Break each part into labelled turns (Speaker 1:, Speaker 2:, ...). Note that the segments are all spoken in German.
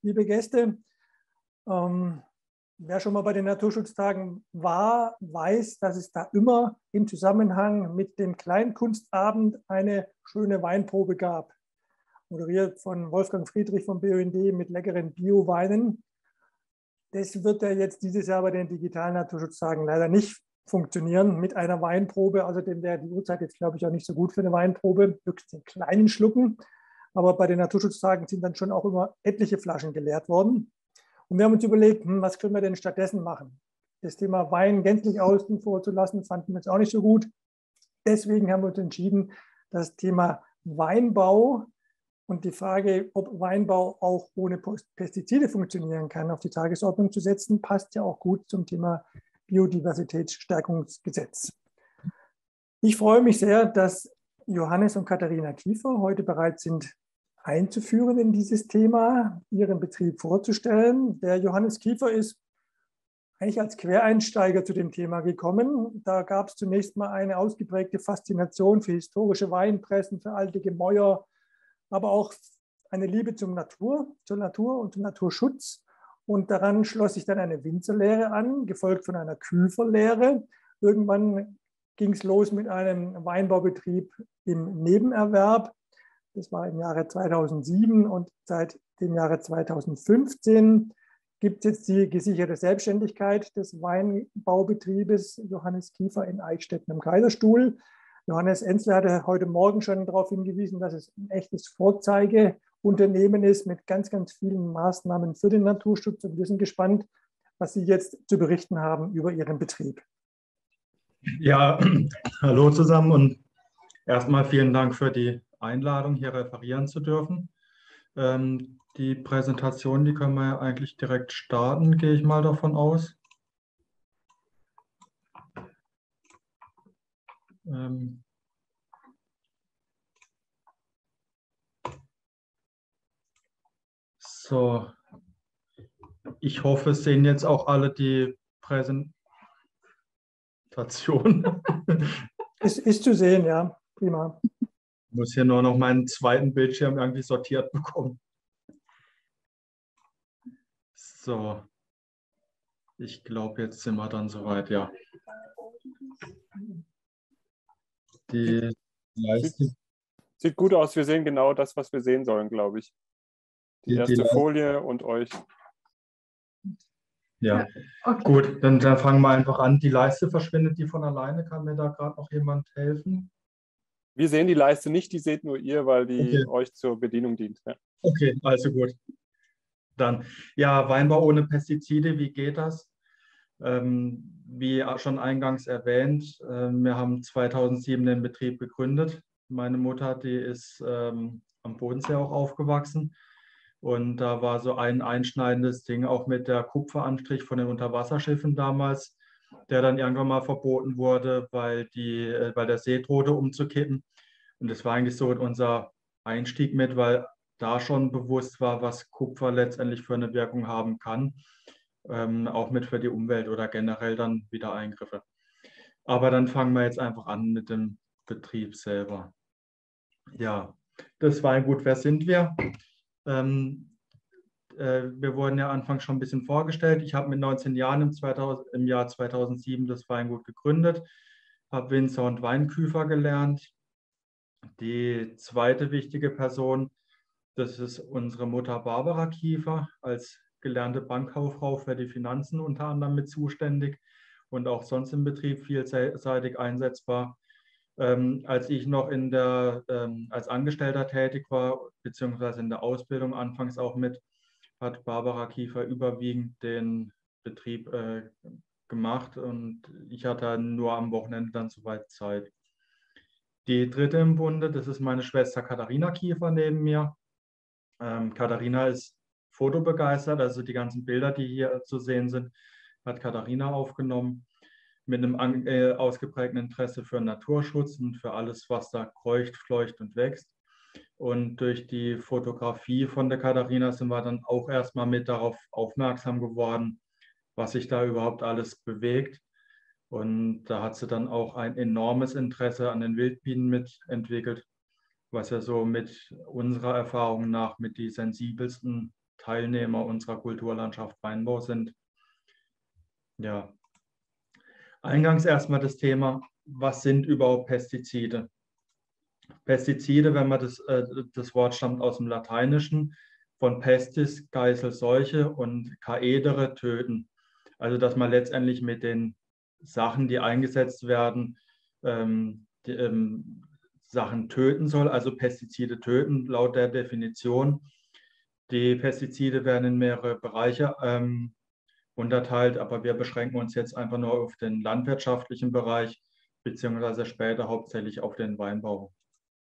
Speaker 1: liebe Gäste. Wer schon mal bei den Naturschutztagen war, weiß, dass es da immer im Zusammenhang mit dem Kleinkunstabend eine schöne Weinprobe gab. Moderiert von Wolfgang Friedrich vom BUND mit leckeren Bio-Weinen. Das wird ja jetzt dieses Jahr bei den digitalen Naturschutztagen leider nicht funktionieren mit einer Weinprobe. Außerdem wäre die Uhrzeit jetzt, glaube ich, auch nicht so gut für eine Weinprobe, höchstens in kleinen Schlucken. Aber bei den Naturschutztagen sind dann schon auch immer etliche Flaschen geleert worden. Und wir haben uns überlegt, was können wir denn stattdessen machen? Das Thema Wein gänzlich außen vor zu lassen, fanden wir jetzt auch nicht so gut. Deswegen haben wir uns entschieden, das Thema Weinbau und die Frage, ob Weinbau auch ohne Pestizide funktionieren kann, auf die Tagesordnung zu setzen, passt ja auch gut zum Thema Biodiversitätsstärkungsgesetz. Ich freue mich sehr, dass Johannes und Katharina Kiefer heute bereit sind, einzuführen in dieses Thema, ihren Betrieb vorzustellen. Der Johannes Kiefer ist eigentlich als Quereinsteiger zu dem Thema gekommen. Da gab es zunächst mal eine ausgeprägte Faszination für historische Weinpressen, für alte Gemäuer, aber auch eine Liebe zur Natur und zum Naturschutz. Und daran schloss sich dann eine Winzerlehre an, gefolgt von einer Küferlehre. Irgendwann ging es los mit einem Weinbaubetrieb im Nebenerwerb. Das war im Jahre 2007 und seit dem Jahre 2015 gibt es jetzt die gesicherte Selbstständigkeit des Weinbaubetriebes Johannes Kiefer in Eichstätten am Kaiserstuhl. Johannes Enzler hatte heute Morgen schon darauf hingewiesen, dass es ein echtes Vorzeigeunternehmen ist mit ganz, ganz vielen Maßnahmen für den Naturschutz. Und wir sind gespannt, was Sie jetzt zu berichten haben über Ihren Betrieb.
Speaker 2: Ja, hallo zusammen und erstmal vielen Dank für die Einladung, hier referieren zu dürfen. Die Präsentation, die können wir ja eigentlich direkt starten, gehe ich mal davon aus. So, ich hoffe, es sehen jetzt auch alle die Präsentation.
Speaker 1: Es ist zu sehen, ja, prima.
Speaker 2: Ich muss hier nur noch meinen zweiten Bildschirm irgendwie sortiert bekommen. So, ich glaube, jetzt sind wir dann soweit, ja. Die Leiste.
Speaker 3: Sieht gut aus, wir sehen genau das, was wir sehen sollen, glaube ich. Die erste Folie und euch.
Speaker 2: Ja, okay. Gut, dann fangen wir einfach an. Die Leiste verschwindet die von alleine. Kann mir da gerade noch jemand helfen?
Speaker 3: Wir sehen die Leiste nicht, die seht nur ihr, weil die euch zur Bedienung dient. Ja.
Speaker 2: Okay, also gut. Dann, ja, Weinbau ohne Pestizide, wie geht das? Wie auch schon eingangs erwähnt, wir haben 2007 den Betrieb gegründet. Meine Mutter, die ist am Bodensee auch aufgewachsen. Und da war so ein einschneidendes Ding auch mit der Kupferanstrich von den Unterwasserschiffen damals, der dann irgendwann mal verboten wurde, weil der See drohte umzukippen. Und das war eigentlich so unser Einstieg mit, weil da schon bewusst war, was Kupfer letztendlich für eine Wirkung haben kann, auch mit für die Umwelt oder generell dann wieder Eingriffe. Aber dann fangen wir jetzt einfach an mit dem Betrieb selber. Ja, das Weingut, wer sind wir? Wir wurden ja anfangs schon ein bisschen vorgestellt. Ich habe mit 19 Jahren im Jahr 2007 das Weingut gegründet, habe Winzer und Weinküfer gelernt. Die zweite wichtige Person, das ist unsere Mutter Barbara Kiefer, als gelernte Bankkauffrau für die Finanzen unter anderem mit zuständig und auch sonst im Betrieb vielseitig einsetzbar. Als ich noch als Angestellter tätig war, beziehungsweise in der Ausbildung anfangs auch mit, hat Barbara Kiefer überwiegend den Betrieb gemacht und ich hatte nur am Wochenende dann soweit Zeit. Die dritte im Bunde, das ist meine Schwester Katharina Kiefer neben mir. Katharina ist fotobegeistert, also die ganzen Bilder, die hier zu sehen sind, hat Katharina aufgenommen, mit einem ausgeprägten Interesse für Naturschutz und für alles, was da kreucht, fleucht und wächst. Und durch die Fotografie von der Katharina sind wir dann auch erstmal mit darauf aufmerksam geworden, was sich da überhaupt alles bewegt. Und da hat sie dann auch ein enormes Interesse an den Wildbienen mitentwickelt, was ja so mit unserer Erfahrung nach mit die sensibelsten Teilnehmer unserer Kulturlandschaft Weinbau sind. Ja, eingangs erstmal das Thema, was sind überhaupt Pestizide? Pestizide, wenn man das Wort stammt aus dem Lateinischen, von pestis, Geißel, Seuche und caedere, töten. Also dass man letztendlich mit den Sachen, die eingesetzt werden, Sachen töten soll, also Pestizide töten, laut der Definition. Die Pestizide werden in mehrere Bereiche unterteilt, aber wir beschränken uns jetzt einfach nur auf den landwirtschaftlichen Bereich, beziehungsweise später hauptsächlich auf den Weinbau.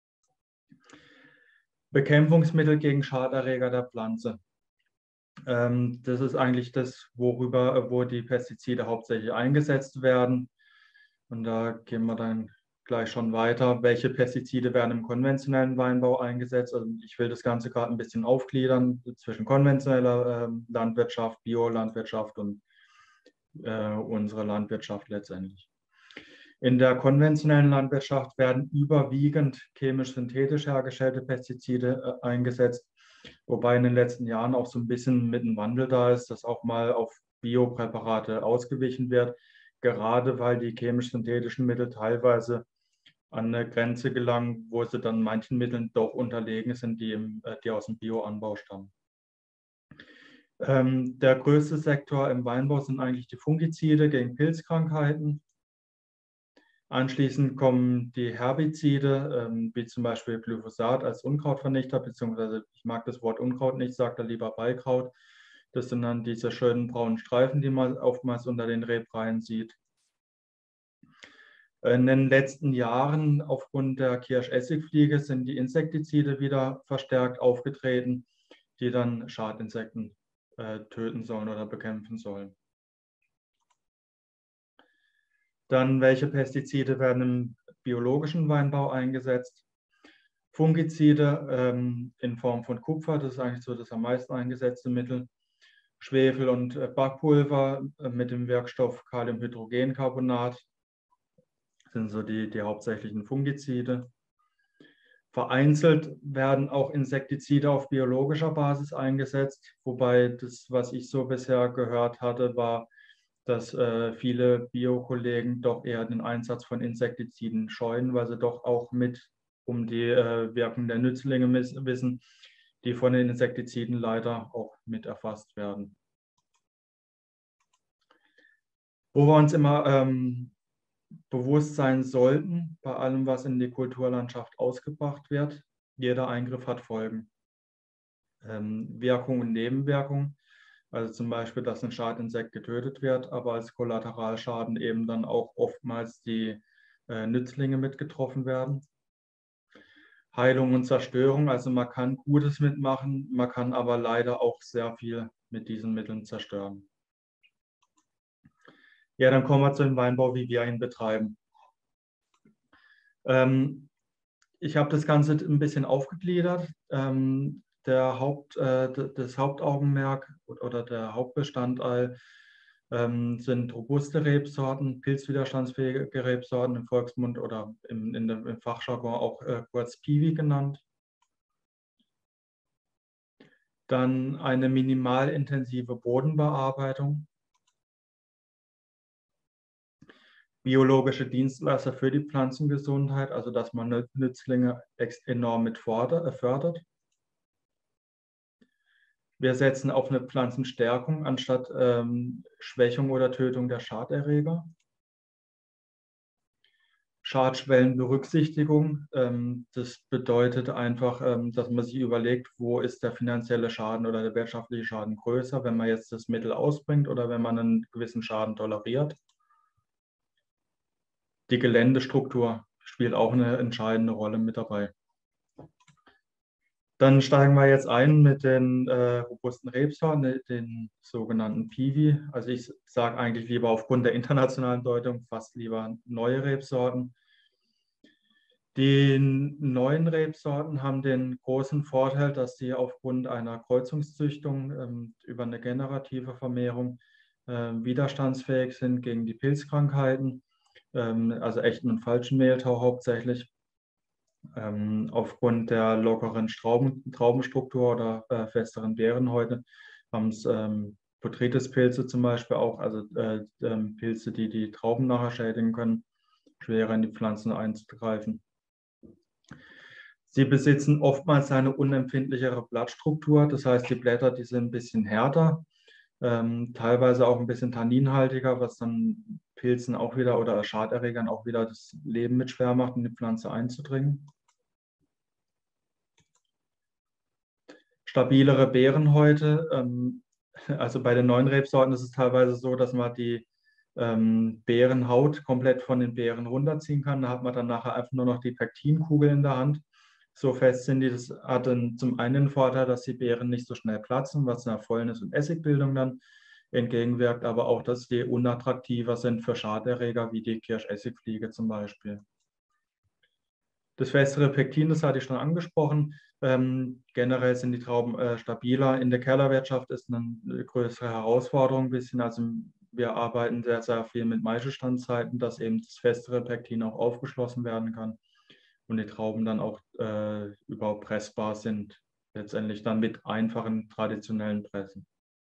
Speaker 2: Bekämpfungsmittel gegen Schaderreger der Pflanze. Das ist eigentlich das, wo die Pestizide hauptsächlich eingesetzt werden. Und da gehen wir dann gleich schon weiter. Welche Pestizide werden im konventionellen Weinbau eingesetzt? Also ich will das Ganze gerade ein bisschen aufgliedern zwischen konventioneller Landwirtschaft, Biolandwirtschaft und unserer Landwirtschaft letztendlich. In der konventionellen Landwirtschaft werden überwiegend chemisch-synthetisch hergestellte Pestizide eingesetzt, wobei in den letzten Jahren auch so ein bisschen mit einem Wandel da ist, dass auch mal auf Biopräparate ausgewichen wird, gerade weil die chemisch-synthetischen Mittel teilweise an eine Grenze gelangen, wo sie dann manchen Mitteln doch unterlegen sind, die aus dem Bioanbau stammen. Der größte Sektor im Weinbau sind eigentlich die Fungizide gegen Pilzkrankheiten. Anschließend kommen die Herbizide, wie zum Beispiel Glyphosat als Unkrautvernichter, beziehungsweise ich mag das Wort Unkraut nicht, sage da lieber Beikraut. Das sind dann diese schönen braunen Streifen, die man oftmals unter den Rebreihen sieht. In den letzten Jahren aufgrund der Kirschessigfliege sind die Insektizide wieder verstärkt aufgetreten, die dann Schadinsekten töten sollen oder bekämpfen sollen. Dann, welche Pestizide werden im biologischen Weinbau eingesetzt? Fungizide in Form von Kupfer, das ist eigentlich so das am meisten eingesetzte Mittel. Schwefel- und Backpulver mit dem Wirkstoff Kaliumhydrogencarbonat sind so die hauptsächlichen Fungizide. Vereinzelt werden auch Insektizide auf biologischer Basis eingesetzt, wobei das, was ich so bisher gehört hatte, war, dass viele Biokollegen doch eher den Einsatz von Insektiziden scheuen, weil sie doch auch mit um die Wirkung der Nützlinge wissen, die von den Insektiziden leider auch mit erfasst werden. Wo wir uns immer bewusst sein sollten, bei allem, was in die Kulturlandschaft ausgebracht wird, jeder Eingriff hat Folgen. Wirkung und Nebenwirkung. Also zum Beispiel, dass ein Schadinsekt getötet wird, aber als Kollateralschaden eben dann auch oftmals die Nützlinge mit getroffen werden. Heilung und Zerstörung, also man kann Gutes mitmachen, man kann aber leider auch sehr viel mit diesen Mitteln zerstören. Ja, dann kommen wir zu dem Weinbau, wie wir ihn betreiben. Ich habe das Ganze ein bisschen aufgegliedert. Das Hauptaugenmerk oder der Hauptbestandteil sind robuste Rebsorten, pilzwiderstandsfähige Rebsorten im Volksmund oder im Fachjargon auch kurz Piwi genannt. Dann eine minimalintensive Bodenbearbeitung. Biologische Dienstleister für die Pflanzengesundheit, also dass man Nützlinge enorm mit fördert. Wir setzen auf eine Pflanzenstärkung anstatt Schwächung oder Tötung der Schaderreger. Schadschwellenberücksichtigung, das bedeutet einfach, dass man sich überlegt, wo ist der finanzielle Schaden oder der wirtschaftliche Schaden größer, wenn man jetzt das Mittel ausbringt oder wenn man einen gewissen Schaden toleriert. Die Geländestruktur spielt auch eine entscheidende Rolle mit dabei. Dann steigen wir jetzt ein mit den robusten Rebsorten, den sogenannten Piwi. Also ich sage eigentlich lieber aufgrund der internationalen Deutung fast lieber neue Rebsorten. Die neuen Rebsorten haben den großen Vorteil, dass sie aufgrund einer Kreuzungszüchtung über eine generative Vermehrung widerstandsfähig sind gegen die Pilzkrankheiten, also echten und falschen Mehltau hauptsächlich. Aufgrund der lockeren Traubenstruktur oder festeren Beerenhäute haben es Botrytis-Pilze zum Beispiel auch, also Pilze, die die Trauben nachher schädigen können, schwerer in die Pflanzen einzugreifen. Sie besitzen oftmals eine unempfindlichere Blattstruktur, das heißt, die Blätter, die sind ein bisschen härter, teilweise auch ein bisschen tanninhaltiger, was dann Pilzen auch wieder oder Schaderregern auch wieder das Leben mit schwer macht, in die Pflanze einzudringen. Stabilere Beerenhäute, also bei den neuen Rebsorten ist es teilweise so, dass man die Beerenhaut komplett von den Beeren runterziehen kann. Da hat man dann nachher einfach nur noch die Pektinkugel in der Hand. So fest sind die, das hat dann zum einen den Vorteil, dass die Beeren nicht so schnell platzen, was einer Fäulnis und Essigbildung dann entgegenwirkt, aber auch, dass die unattraktiver sind für Schaderreger wie die Kirschessigfliege zum Beispiel. Das festere Pektin, das hatte ich schon angesprochen. Generell sind die Trauben stabiler. In der Kellerwirtschaft ist eine größere Herausforderung ein bisschen. Also wir arbeiten sehr, sehr viel mit Maischestandzeiten, dass eben das festere Pektin auch aufgeschlossen werden kann und die Trauben dann auch überhaupt pressbar sind, letztendlich dann mit einfachen traditionellen Pressen.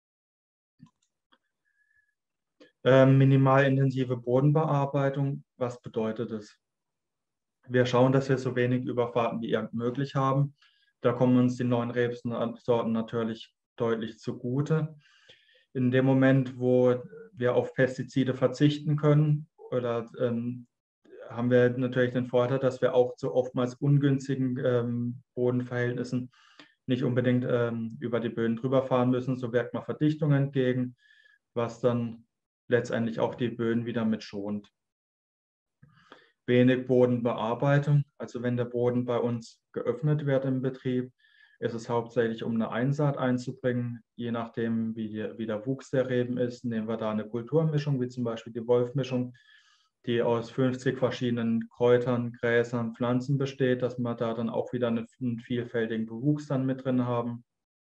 Speaker 2: Minimalintensive Bodenbearbeitung, was bedeutet das? Wir schauen, dass wir so wenig Überfahrten wie irgend möglich haben. Da kommen uns die neuen Rebsorten natürlich deutlich zugute. In dem Moment, wo wir auf Pestizide verzichten können, oder haben wir natürlich den Vorteil, dass wir auch zu oftmals ungünstigen Bodenverhältnissen nicht unbedingt über die Böden drüber fahren müssen. So wirkt man Verdichtung entgegen, was dann letztendlich auch die Böden wieder mit schont. Wenig Bodenbearbeitung. Also wenn der Boden bei uns geöffnet wird im Betrieb, ist es hauptsächlich, um eine Einsaat einzubringen. Je nachdem, wie der Wuchs der Reben ist, nehmen wir da eine Kulturmischung, wie zum Beispiel die Wolfmischung, die aus 50 verschiedenen Kräutern, Gräsern, Pflanzen besteht, dass wir da dann auch wieder einen vielfältigen Bewuchs dann mit drin haben.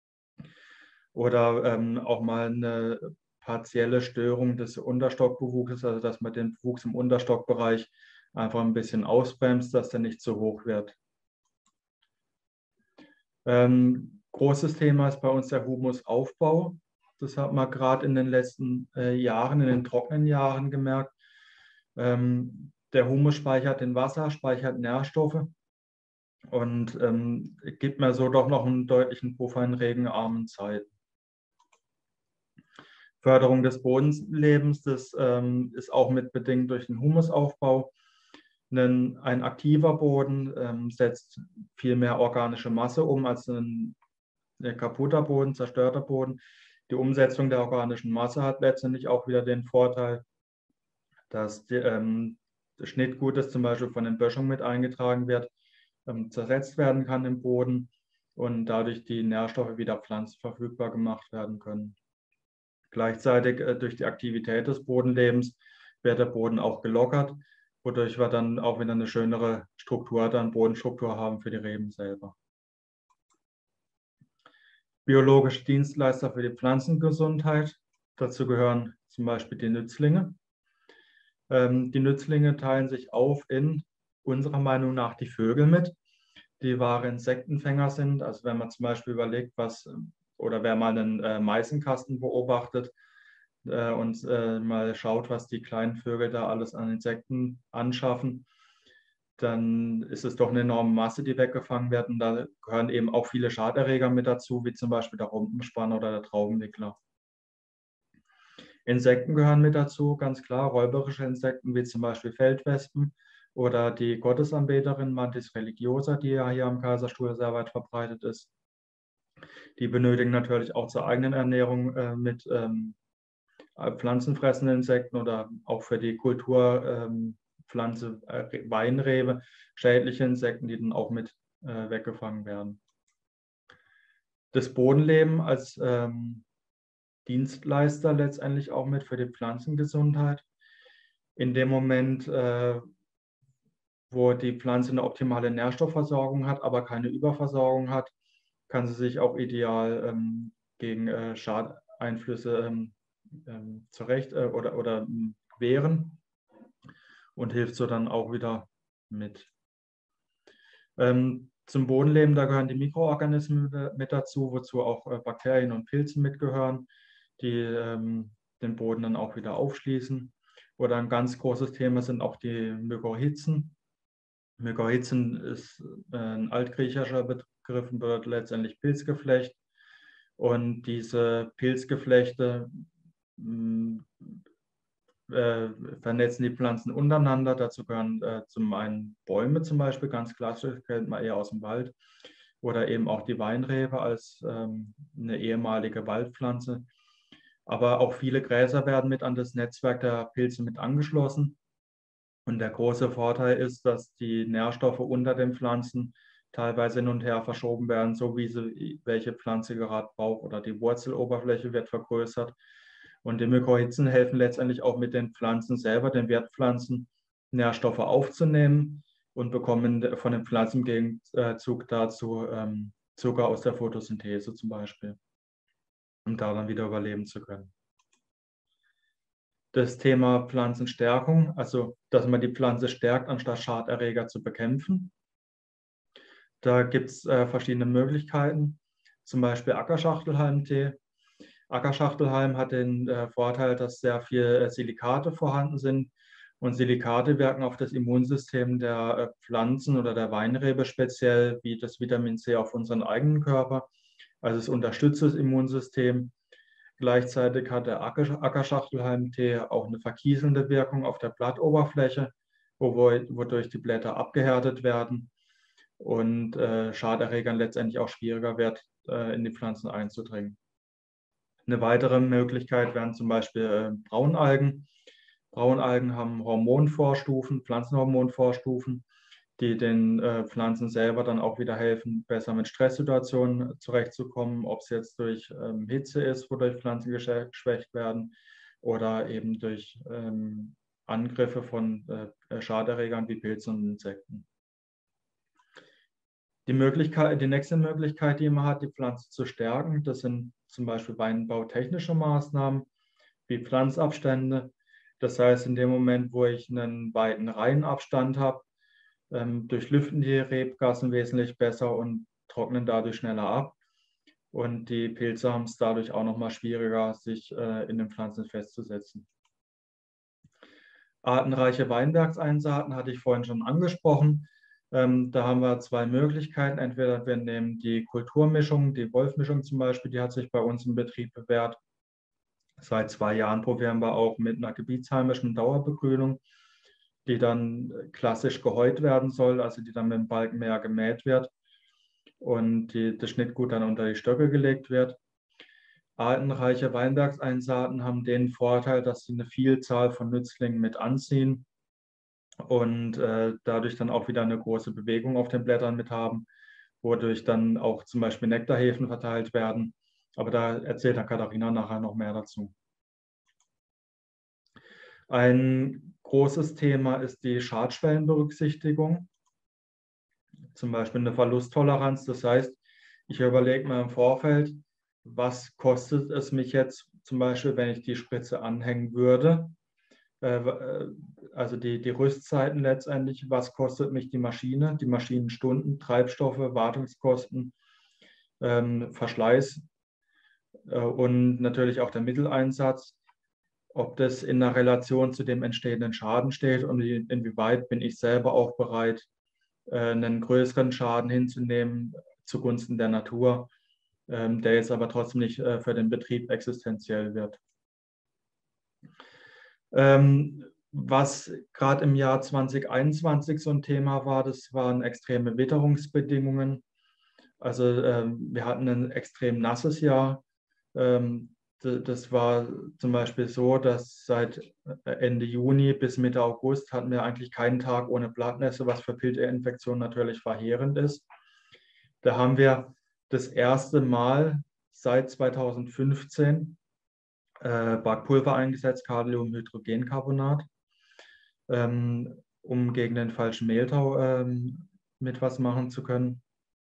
Speaker 2: Oder auch mal eine partielle Störung des Unterstockbewuchses, also dass man den Bewuchs im Unterstockbereich einfach ein bisschen ausbremst, dass der nicht zu hoch wird. Großes Thema ist bei uns der Humusaufbau. Das hat man gerade in den letzten Jahren, in den trockenen Jahren gemerkt. Der Humus speichert den Wasser, speichert Nährstoffe und gibt mir so doch noch einen deutlichen Puffer in regenarmen Zeiten. Förderung des Bodenlebens, das ist auch mit bedingt durch den Humusaufbau. Ein aktiver Boden setzt viel mehr organische Masse um als ein kaputter Boden, zerstörter Boden. Die Umsetzung der organischen Masse hat letztendlich auch wieder den Vorteil, dass das Schnittgut, das zum Beispiel von den Böschungen mit eingetragen wird, zersetzt werden kann im Boden und dadurch die Nährstoffe wieder pflanzenverfügbar gemacht werden können. Gleichzeitig durch die Aktivität des Bodenlebens wird der Boden auch gelockert, wodurch wir dann auch wieder eine schönere Struktur, dann Bodenstruktur haben für die Reben selber. Biologische Dienstleister für die Pflanzengesundheit. Dazu gehören zum Beispiel die Nützlinge. Die Nützlinge teilen sich auf in unserer Meinung nach die Vögel mit, die wahre Insektenfänger sind. Also wenn man zum Beispiel überlegt, oder wer mal einen Meißenkasten beobachtet und mal schaut, was die kleinen Vögel da alles an Insekten anschaffen, dann ist es doch eine enorme Masse, die weggefangen wird. Und da gehören eben auch viele Schaderreger mit dazu, wie zum Beispiel der Rumpenspanner oder der Traubenwickler. Insekten gehören mit dazu, ganz klar, räuberische Insekten wie zum Beispiel Feldwespen oder die Gottesanbeterin Mantis religiosa, die ja hier am Kaiserstuhl sehr weit verbreitet ist. Die benötigen natürlich auch zur eigenen Ernährung mit pflanzenfressenden Insekten oder auch für die Kulturpflanze Weinrebe schädliche Insekten, die dann auch mit weggefangen werden. Das Bodenleben als Dienstleister letztendlich auch mit für die Pflanzengesundheit. In dem Moment, wo die Pflanze eine optimale Nährstoffversorgung hat, aber keine Überversorgung hat, kann sie sich auch ideal gegen Schadeinflüsse zurecht oder wehren und hilft so dann auch wieder mit. Zum Bodenleben, da gehören die Mikroorganismen mit dazu, wozu auch Bakterien und Pilze mitgehören, die den Boden dann auch wieder aufschließen. Oder ein ganz großes Thema sind auch die Mykorrhizen. Mykorrhizen ist ein altgriechischer Begriff und bedeutet letztendlich Pilzgeflecht. Und diese Pilzgeflechte vernetzen die Pflanzen untereinander. Dazu gehören zum einen Bäume zum Beispiel, ganz klassisch, kennt man eher aus dem Wald. Oder eben auch die Weinrebe als eine ehemalige Waldpflanze. Aber auch viele Gräser werden mit an das Netzwerk der Pilze mit angeschlossen. Und der große Vorteil ist, dass die Nährstoffe unter den Pflanzen teilweise hin und her verschoben werden, so wie sie welche Pflanze gerade braucht, oder die Wurzeloberfläche wird vergrößert. Und die Mykorrhizen helfen letztendlich auch mit den Pflanzen selber, den Wirtspflanzen, Nährstoffe aufzunehmen und bekommen von den Pflanzen im Gegenzug dazu Zucker aus der Photosynthese zum Beispiel, um da dann wieder überleben zu können. Das Thema Pflanzenstärkung, also dass man die Pflanze stärkt, anstatt Schaderreger zu bekämpfen. Da gibt es verschiedene Möglichkeiten, zum Beispiel Ackerschachtelhalmtee. Ackerschachtelhalm hat den Vorteil, dass sehr viel Silikate vorhanden sind. Und Silikate wirken auf das Immunsystem der Pflanzen oder der Weinrebe speziell, wie das Vitamin C auf unseren eigenen Körper. Also es unterstützt das Immunsystem. Gleichzeitig hat der Ackerschachtelhalmtee auch eine verkieselnde Wirkung auf der Blattoberfläche, wodurch die Blätter abgehärtet werden und Schaderregern letztendlich auch schwieriger wird, in die Pflanzen einzudringen. Eine weitere Möglichkeit wären zum Beispiel Braunalgen. Braunalgen haben Hormonvorstufen, Pflanzenhormonvorstufen, die den Pflanzen selber dann auch wieder helfen, besser mit Stresssituationen zurechtzukommen, ob es jetzt durch Hitze ist, wodurch Pflanzen geschwächt werden, oder eben durch Angriffe von Schaderregern wie Pilzen und Insekten. Die nächste Möglichkeit, die man hat, die Pflanze zu stärken, das sind zum Beispiel weinbautechnische Maßnahmen wie Pflanzabstände. Das heißt, in dem Moment, wo ich einen weiten Reihenabstand habe, durchlüften die Rebgassen wesentlich besser und trocknen dadurch schneller ab. Und die Pilze haben es dadurch auch nochmal schwieriger, sich in den Pflanzen festzusetzen. Artenreiche Weinbergseinsaaten hatte ich vorhin schon angesprochen. Da haben wir zwei Möglichkeiten. Entweder wir nehmen die Kulturmischung, die Wolfmischung zum Beispiel, die hat sich bei uns im Betrieb bewährt. Seit 2 Jahren probieren wir auch mit einer gebietsheimischen Dauerbegrünung, die dann klassisch gehäut werden soll, also die dann mit dem Balkenmäher gemäht wird und das Schnittgut dann unter die Stöcke gelegt wird. Artenreiche Weinbergseinsaaten haben den Vorteil, dass sie eine Vielzahl von Nützlingen mit anziehen und dadurch dann auch wieder eine große Bewegung auf den Blättern mit haben, wodurch dann auch zum Beispiel Nektarhefen verteilt werden. Aber da erzählt dann Katharina nachher noch mehr dazu. Ein großes Thema ist die Schadschwellenberücksichtigung, zum Beispiel eine Verlusttoleranz. Das heißt, ich überlege mir im Vorfeld, was kostet es mich jetzt zum Beispiel, wenn ich die Spritze anhängen würde. Also die Rüstzeiten letztendlich, was kostet mich die Maschine, die Maschinenstunden, Treibstoffe, Wartungskosten, Verschleiß und natürlich auch der Mitteleinsatz, ob das in einer Relation zu dem entstehenden Schaden steht und inwieweit bin ich selber auch bereit, einen größeren Schaden hinzunehmen zugunsten der Natur, der jetzt aber trotzdem nicht für den Betrieb existenziell wird. Was gerade im Jahr 2021 so ein Thema war, das waren extreme Witterungsbedingungen. Also wir hatten ein extrem nasses Jahr. Das war zum Beispiel so, dass seit Ende Juni bis Mitte August hatten wir eigentlich keinen Tag ohne Blattnässe, was für Pilzinfektionen natürlich verheerend ist. Da haben wir das erste Mal seit 2015 Backpulver eingesetzt, Kaliumhydrogencarbonat, um gegen den falschen Mehltau mit was machen zu können.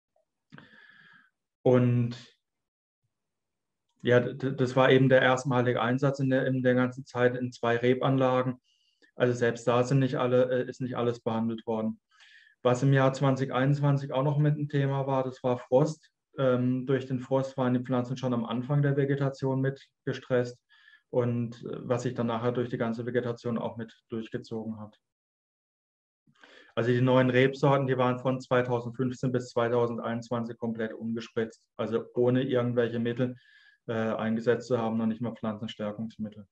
Speaker 2: Und ja, das war eben der erstmalige Einsatz in der ganzen Zeit in 2 Rebanlagen. Also selbst da ist nicht alles behandelt worden. Was im Jahr 2021 auch noch mit ein Thema war, das war Frost. Durch den Frost waren die Pflanzen schon am Anfang der Vegetation mit gestresst und was sich dann nachher durch die ganze Vegetation auch mit durchgezogen hat. Also die neuen Rebsorten, die waren von 2015 bis 2021 komplett ungespritzt, also ohne irgendwelche Mittel eingesetzt zu haben, noch nicht mal Pflanzenstärkungsmittel.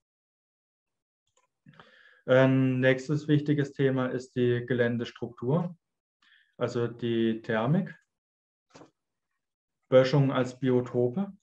Speaker 2: Nächstes wichtiges Thema ist die Geländestruktur, also die Thermik, Böschung als Biotope,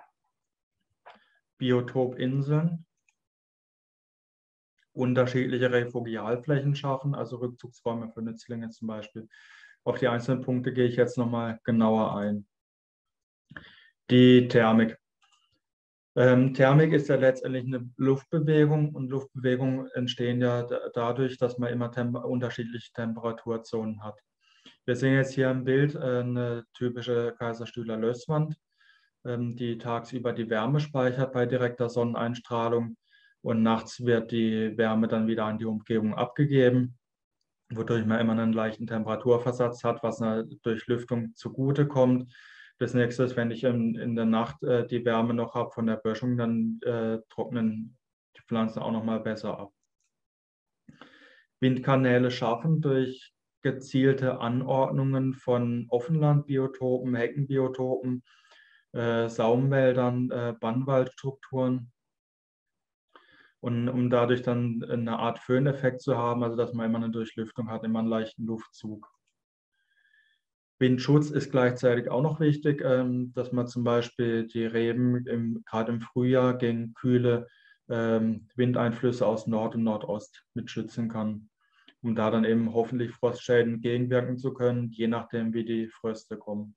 Speaker 2: Biotopinseln, unterschiedliche Refugialflächen schaffen, also Rückzugsräume für Nützlinge zum Beispiel. Auf die einzelnen Punkte gehe ich jetzt nochmal genauer ein. Die Thermik. Thermik ist ja letztendlich eine Luftbewegung und Luftbewegungen entstehen ja dadurch, dass man immer unterschiedliche Temperaturzonen hat. Wir sehen jetzt hier im Bild eine typische Kaiserstühler-Lößwand, die tagsüber die Wärme speichert bei direkter Sonneneinstrahlung und nachts wird die Wärme dann wieder an die Umgebung abgegeben, wodurch man immer einen leichten Temperaturversatz hat, was einer Durchlüftung zugute kommt. Das nächste ist, wenn ich in der Nacht die Wärme noch habe von der Böschung, dann trocknen die Pflanzen auch noch mal besser ab. Windkanäle schaffen durch gezielte Anordnungen von Offenlandbiotopen, Heckenbiotopen, Saumwäldern, Bannwaldstrukturen. Und um dadurch dann eine Art Föhneffekt zu haben, also dass man immer eine Durchlüftung hat, immer einen leichten Luftzug. Windschutz ist gleichzeitig auch noch wichtig, dass man zum Beispiel die Reben gerade im Frühjahr gegen kühle Windeinflüsse aus Nord und Nordost mit schützen kann, um da dann eben hoffentlich Frostschäden gegenwirken zu können, je nachdem, wie die Fröste kommen.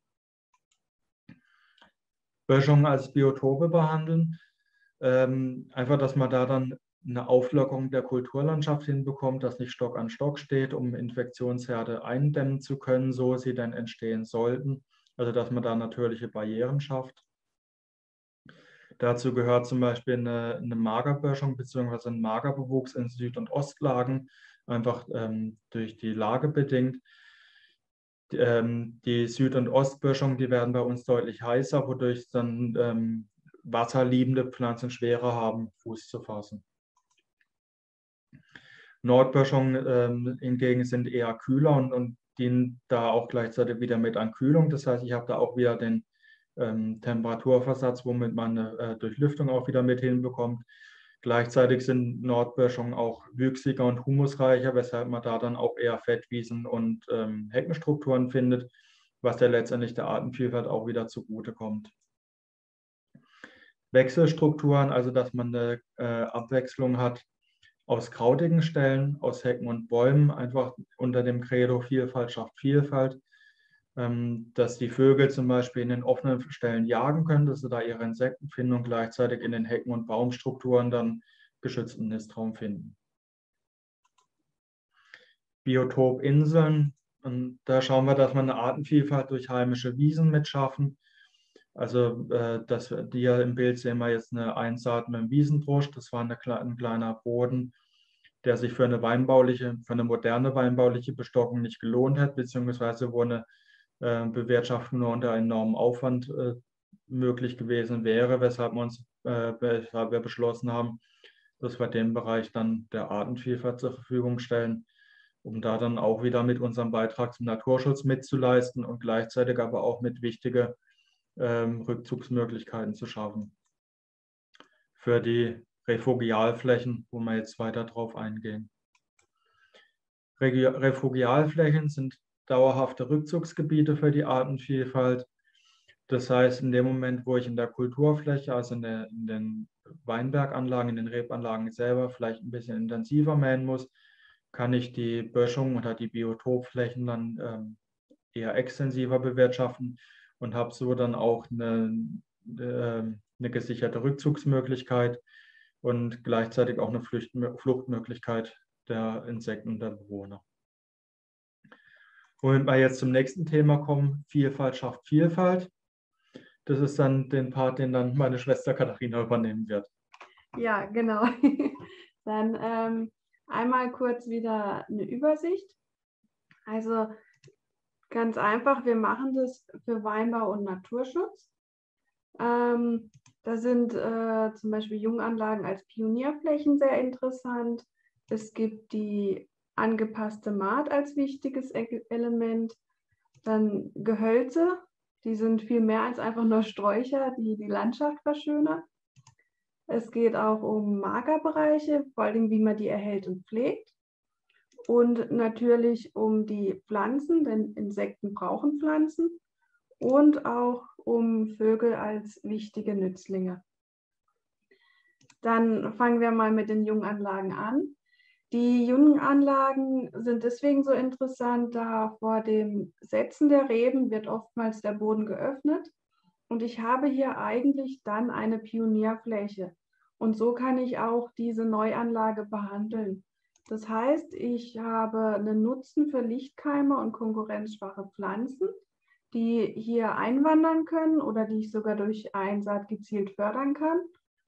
Speaker 2: Böschung als Biotope behandeln. Einfach, dass man da dann eine Auflockerung der Kulturlandschaft hinbekommt, dass nicht Stock an Stock steht, um Infektionsherde eindämmen zu können, so sie dann entstehen sollten. Also dass man da natürliche Barrieren schafft. Dazu gehört zum Beispiel eine Magerböschung bzw. ein Magerbewuchs in Süd- und Ostlagen, einfach durch die Lage bedingt. Die Süd- und Ostböschung, die werden bei uns deutlich heißer, wodurch dann wasserliebende Pflanzen schwerer haben, Fuß zu fassen. Nordböschungen hingegen sind eher kühler und dienen da auch gleichzeitig wieder mit an Kühlung. Das heißt, ich habe da auch wieder den Temperaturversatz, womit man eine Durchlüftung auch wieder mit hinbekommt. Gleichzeitig sind Nordböschungen auch wüchsiger und humusreicher, weshalb man da dann auch eher Fettwiesen und Heckenstrukturen findet, was ja letztendlich der Artenvielfalt auch wieder zugutekommt. Wechselstrukturen, also dass man eine Abwechslung hat aus krautigen Stellen, aus Hecken und Bäumen, einfach unter dem Credo Vielfalt schafft Vielfalt, dass die Vögel zum Beispiel in den offenen Stellen jagen können, dass sie da ihre Insekten finden und gleichzeitig in den Hecken- und Baumstrukturen dann geschützten Nistraum finden. Biotopinseln, und da schauen wir, dass wir eine Artenvielfalt durch heimische Wiesen mitschaffen. Also dass die ja im Bild sehen wir jetzt eine Einsaat mit einem Wiesenbrusch. Das war ein kleiner Boden, der sich für eine moderne weinbauliche Bestockung nicht gelohnt hat, beziehungsweise wo eine Bewirtschaftung nur unter enormem Aufwand möglich gewesen wäre, weshalb wir beschlossen haben, dass wir den Bereich dann der Artenvielfalt zur Verfügung stellen, um da dann auch wieder mit unserem Beitrag zum Naturschutz mitzuleisten und gleichzeitig aber auch mit wichtigen Rückzugsmöglichkeiten zu schaffen. Für die Refugialflächen, wo wir jetzt weiter drauf eingehen. Refugialflächen sind dauerhafte Rückzugsgebiete für die Artenvielfalt. Das heißt, in dem Moment, wo ich in der Kulturfläche, also in den Weinberganlagen, in den Rebanlagen selber vielleicht ein bisschen intensiver mähen muss, kann ich die Böschung oder die Biotopflächen dann eher extensiver bewirtschaften und habe so dann auch eine gesicherte Rückzugsmöglichkeit und gleichzeitig auch eine Fluchtmöglichkeit der Insekten und der Bewohner. Womit wir jetzt zum nächsten Thema kommen, Vielfalt schafft Vielfalt. Das ist dann den Part, den dann meine Schwester Katharina übernehmen wird.
Speaker 4: Ja, genau. Dann einmal kurz wieder eine Übersicht. Also ganz einfach, wir machen das für Weinbau und Naturschutz. Da sind zum Beispiel Junganlagen als Pionierflächen sehr interessant. Es gibt die angepasste Maat als wichtiges Element. Dann Gehölze, die sind viel mehr als einfach nur Sträucher, die die Landschaft verschönern. Es geht auch um Magerbereiche, vor allem wie man die erhält und pflegt. Und natürlich um die Pflanzen, denn Insekten brauchen Pflanzen. Und auch um Vögel als wichtige Nützlinge. Dann fangen wir mal mit den Junganlagen an. Die Junganlagen sind deswegen so interessant, da vor dem Setzen der Reben wird oftmals der Boden geöffnet. Und ich habe hier eigentlich dann eine Pionierfläche. Und so kann ich auch diese Neuanlage behandeln. Das heißt, ich habe einen Nutzen für Lichtkeimer und konkurrenzschwache Pflanzen, die hier einwandern können oder die ich sogar durch Einsaat gezielt fördern kann.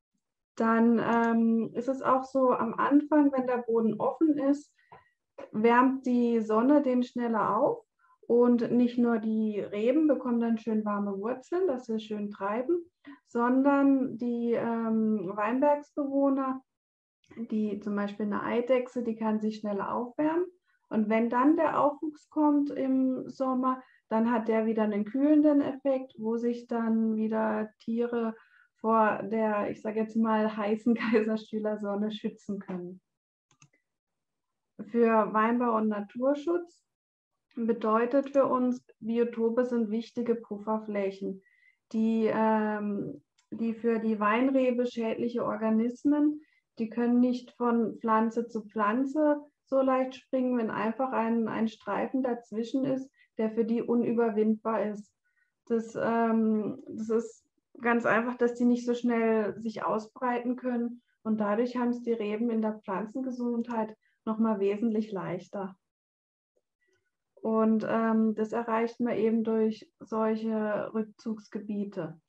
Speaker 4: Dann ist es auch so, am Anfang, wenn der Boden offen ist, wärmt die Sonne den schneller auf und nicht nur die Reben bekommen dann schön warme Wurzeln, dass sie schön treiben, sondern die Weinbergsbewohner, die zum Beispiel eine Eidechse, die kann sich schneller aufwärmen. Und wenn dann der Aufwuchs kommt im Sommer, dann hat der wieder einen kühlenden Effekt, wo sich dann wieder Tiere vor der, ich sage jetzt mal, heißen Kaiserschülersonne schützen können. Für Weinbau und Naturschutz bedeutet für uns, Biotope sind wichtige Pufferflächen, die für die Weinrebe schädliche Organismen, die können nicht von Pflanze zu Pflanze so leicht springen, wenn einfach ein Streifen dazwischen ist, der für die unüberwindbar ist. Das ist ganz einfach, dass die nicht so schnell sich ausbreiten können und dadurch haben es die Reben in der Pflanzengesundheit nochmal wesentlich leichter. Und das erreicht man eben durch solche Rückzugsgebiete.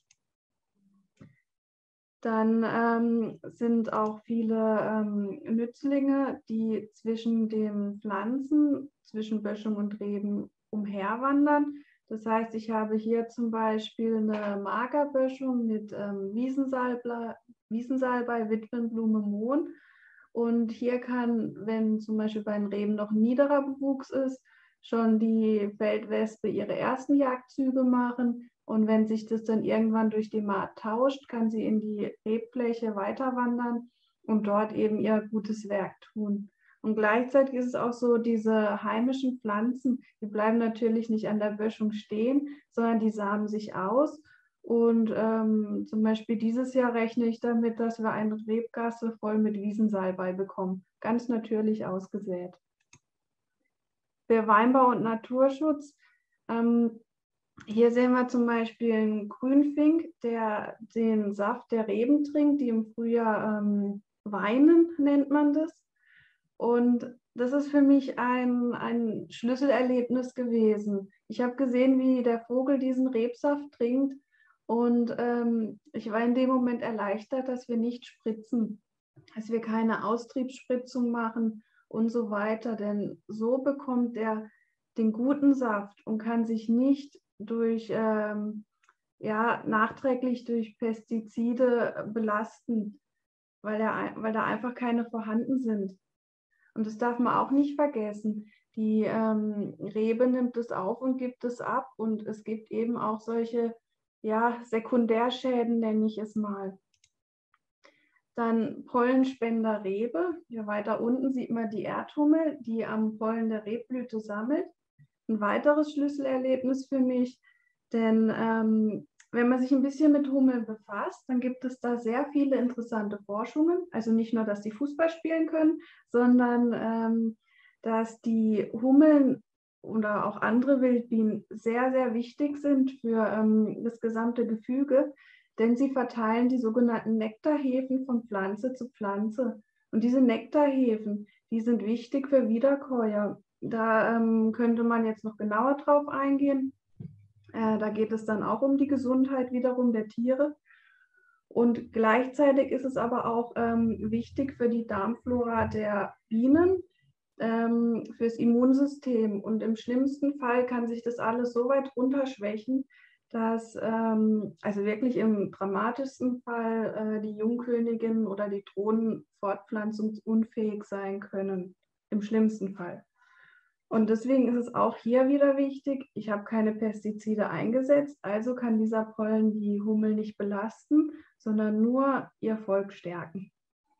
Speaker 4: Dann sind auch viele Nützlinge, die zwischen den Pflanzen, zwischen Böschung und Reben umherwandern. Das heißt, ich habe hier zum Beispiel eine Magerböschung mit Wiesensalbei, Witwenblume, Mohn. Und hier kann, wenn zum Beispiel bei den Reben noch ein niederer Bewuchs ist, schon die Feldwespe ihre ersten Jagdzüge machen. Und wenn sich das dann irgendwann durch die Maat tauscht, kann sie in die Rebfläche weiter wandern und dort eben ihr gutes Werk tun. Und gleichzeitig ist es auch so, diese heimischen Pflanzen, die bleiben natürlich nicht an der Böschung stehen, sondern die samen sich aus. Und zum Beispiel dieses Jahr rechne ich damit, dass wir eine Rebgasse voll mit Wiesensalbei bekommen, ganz natürlich ausgesät. Für Weinbau und Naturschutz, hier sehen wir zum Beispiel einen Grünfink, der den Saft der Reben trinkt, die im Frühjahr weinen, nennt man das. Und das ist für mich ein Schlüsselerlebnis gewesen. Ich habe gesehen, wie der Vogel diesen Rebsaft trinkt und ich war in dem Moment erleichtert, dass wir nicht spritzen, dass wir keine Austriebsspritzung machen und so weiter. Denn so bekommt er den guten Saft und kann sich nicht nachträglich durch Pestizide belasten, weil da einfach keine vorhanden sind. Und das darf man auch nicht vergessen. Die Rebe nimmt es auf und gibt es ab. Und es gibt eben auch solche Sekundärschäden, nenne ich es mal. Dann Pollenspender Rebe. Hier weiter unten sieht man die Erdhummel, die am Pollen der Rebblüte sammelt. Ein weiteres Schlüsselerlebnis für mich, denn wenn man sich ein bisschen mit Hummeln befasst, dann gibt es da sehr viele interessante Forschungen. Also nicht nur, dass die Fußball spielen können, sondern dass die Hummeln oder auch andere Wildbienen sehr, sehr wichtig sind für das gesamte Gefüge, denn sie verteilen die sogenannten Nektarhefen von Pflanze zu Pflanze. Und diese Nektarhefen, die sind wichtig für Wiederkäuer. Da könnte man jetzt noch genauer drauf eingehen. Da geht es dann auch um die Gesundheit wiederum der Tiere. Und gleichzeitig ist es aber auch wichtig für die Darmflora der Bienen. fürs Immunsystem. Und im schlimmsten Fall kann sich das alles so weit runterschwächen, dass also wirklich im dramatischsten Fall die Jungköniginnen oder die Drohnen fortpflanzungsunfähig sein können. Im schlimmsten Fall. Und deswegen ist es auch hier wieder wichtig, ich habe keine Pestizide eingesetzt, also kann dieser Pollen die Hummel nicht belasten, sondern nur ihr Volk stärken.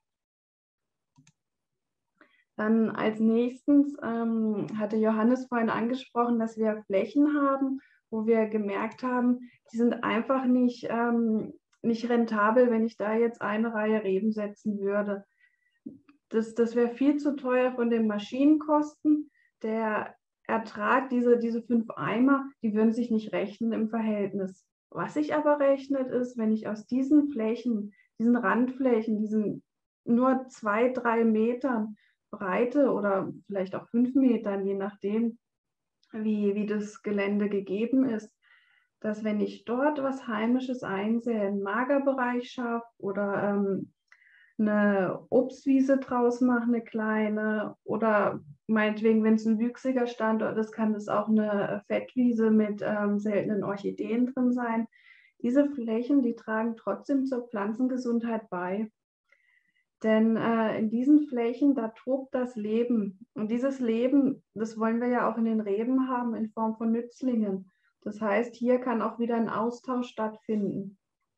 Speaker 4: Dann als nächstes hatte Johannes vorhin angesprochen, dass wir Flächen haben, wo wir gemerkt haben, die sind einfach nicht rentabel, wenn ich da jetzt eine Reihe Reben setzen würde. Das wäre viel zu teuer von den Maschinenkosten. Der Ertrag, diese 5 Eimer, die würden sich nicht rechnen im Verhältnis. Was sich aber rechnet, ist, wenn ich aus diesen Flächen, diesen Randflächen, diesen nur 2, 3 Metern Breite oder vielleicht auch 5 Metern, je nachdem, wie das Gelände gegeben ist, dass wenn ich dort was Heimisches einsähe, einen Magerbereich schaffe oder eine Obstwiese draus mache, eine kleine, oder meinetwegen, wenn es ein wüchsiger Standort ist, kann es auch eine Fettwiese mit seltenen Orchideen drin sein. Diese Flächen, die tragen trotzdem zur Pflanzengesundheit bei. Denn in diesen Flächen, da tobt das Leben. Und dieses Leben, das wollen wir ja auch in den Reben haben in Form von Nützlingen. Das heißt, hier kann auch wieder ein Austausch stattfinden.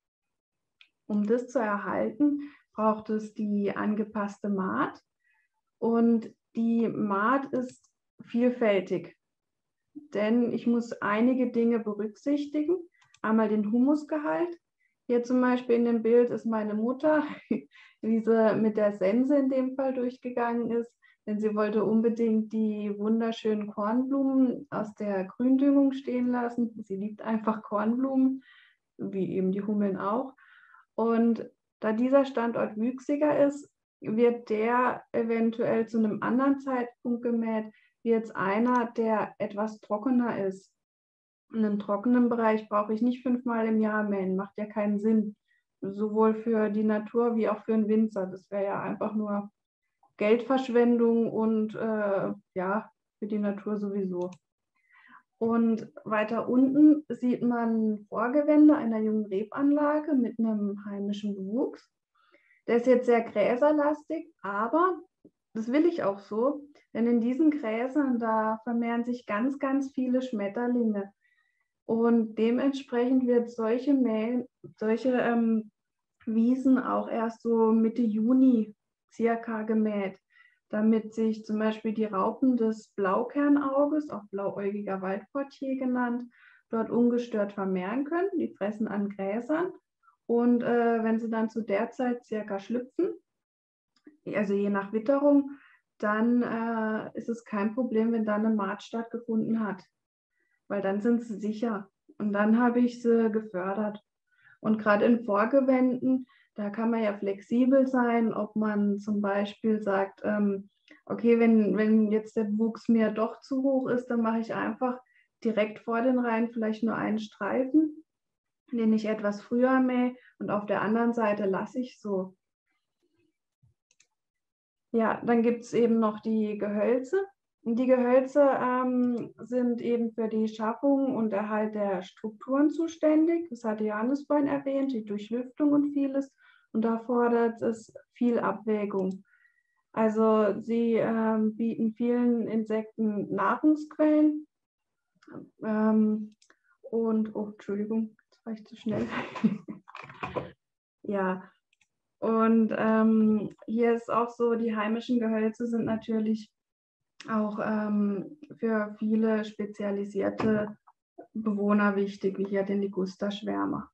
Speaker 4: Um das zu erhalten, braucht es die angepasste Maat. Und die Maat ist vielfältig, denn ich muss einige Dinge berücksichtigen. Einmal den Humusgehalt. Hier zum Beispiel in dem Bild ist meine Mutter, wie sie mit der Sense in dem Fall durchgegangen ist, denn sie wollte unbedingt die wunderschönen Kornblumen aus der Gründüngung stehen lassen. Sie liebt einfach Kornblumen, wie eben die Hummeln auch. Und da dieser Standort wüchsiger ist, wird der eventuell zu einem anderen Zeitpunkt gemäht, wie jetzt einer, der etwas trockener ist. In einem trockenen Bereich brauche ich nicht 5-mal im Jahr mähen, macht ja keinen Sinn. Sowohl für die Natur wie auch für einen Winzer. Das wäre ja einfach nur Geldverschwendung und ja, für die Natur sowieso. Und weiter unten sieht man Vorgewände einer jungen Rebanlage mit einem heimischen Bewuchs. Der ist jetzt sehr gräserlastig, aber das will ich auch so, denn in diesen Gräsern, da vermehren sich ganz, ganz viele Schmetterlinge. Und dementsprechend wird solche Wiesen auch erst so Mitte Juni circa gemäht, damit sich zum Beispiel die Raupen des Blaukernauges, auch blauäugiger Waldportier genannt, dort ungestört vermehren können. Die fressen an Gräsern und wenn sie dann zu der Zeit circa schlüpfen, also je nach Witterung, dann ist es kein Problem, wenn da eine Maat stattgefunden hat, weil dann sind sie sicher und dann habe ich sie gefördert. Und gerade in Vorgewänden, da kann man ja flexibel sein, ob man zum Beispiel sagt, okay, wenn jetzt der Wuchs mir doch zu hoch ist, dann mache ich einfach direkt vor den Reihen vielleicht nur einen Streifen, den ich etwas früher mähe und auf der anderen Seite lasse ich so. Ja, dann gibt es eben noch die Gehölze. Die Gehölze sind eben für die Schaffung und Erhalt der Strukturen zuständig. Das hatte Johannes vorhin erwähnt, die Durchlüftung und vieles. Und da fordert es viel Abwägung. Also sie bieten vielen Insekten Nahrungsquellen. Entschuldigung, jetzt war ich zu schnell. Ja, und hier ist auch so, die heimischen Gehölze sind natürlich auch für viele spezialisierte Bewohner wichtig, wie hier den Ligusterschwärmer.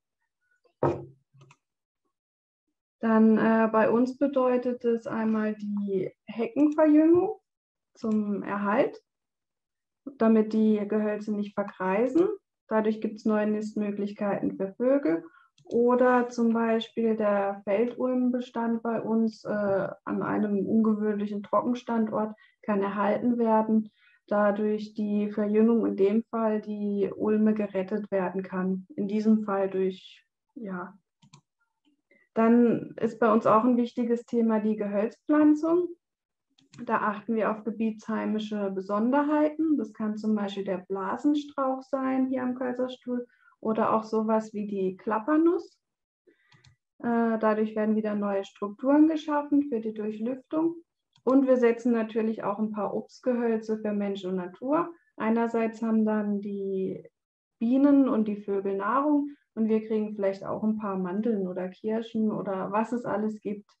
Speaker 4: Dann bei uns bedeutet es einmal die Heckenverjüngung zum Erhalt, damit die Gehölze nicht verkreisen. Dadurch gibt es neue Nistmöglichkeiten für Vögel. Oder zum Beispiel der Feldulmenbestand bei uns an einem ungewöhnlichen Trockenstandort kann erhalten werden, da durch die Verjüngung in dem Fall die Ulme gerettet werden kann. In diesem Fall durch, ja. Dann ist bei uns auch ein wichtiges Thema die Gehölzpflanzung. Da achten wir auf gebietsheimische Besonderheiten. Das kann zum Beispiel der Blasenstrauch sein hier am Kaiserstuhl oder auch sowas wie die Klappernuss. Dadurch werden wieder neue Strukturen geschaffen für die Durchlüftung. Und wir setzen natürlich auch ein paar Obstgehölze für Mensch und Natur. Einerseits haben dann die Bienen und die Vögel Nahrung und wir kriegen vielleicht auch ein paar Mandeln oder Kirschen oder was es alles gibt.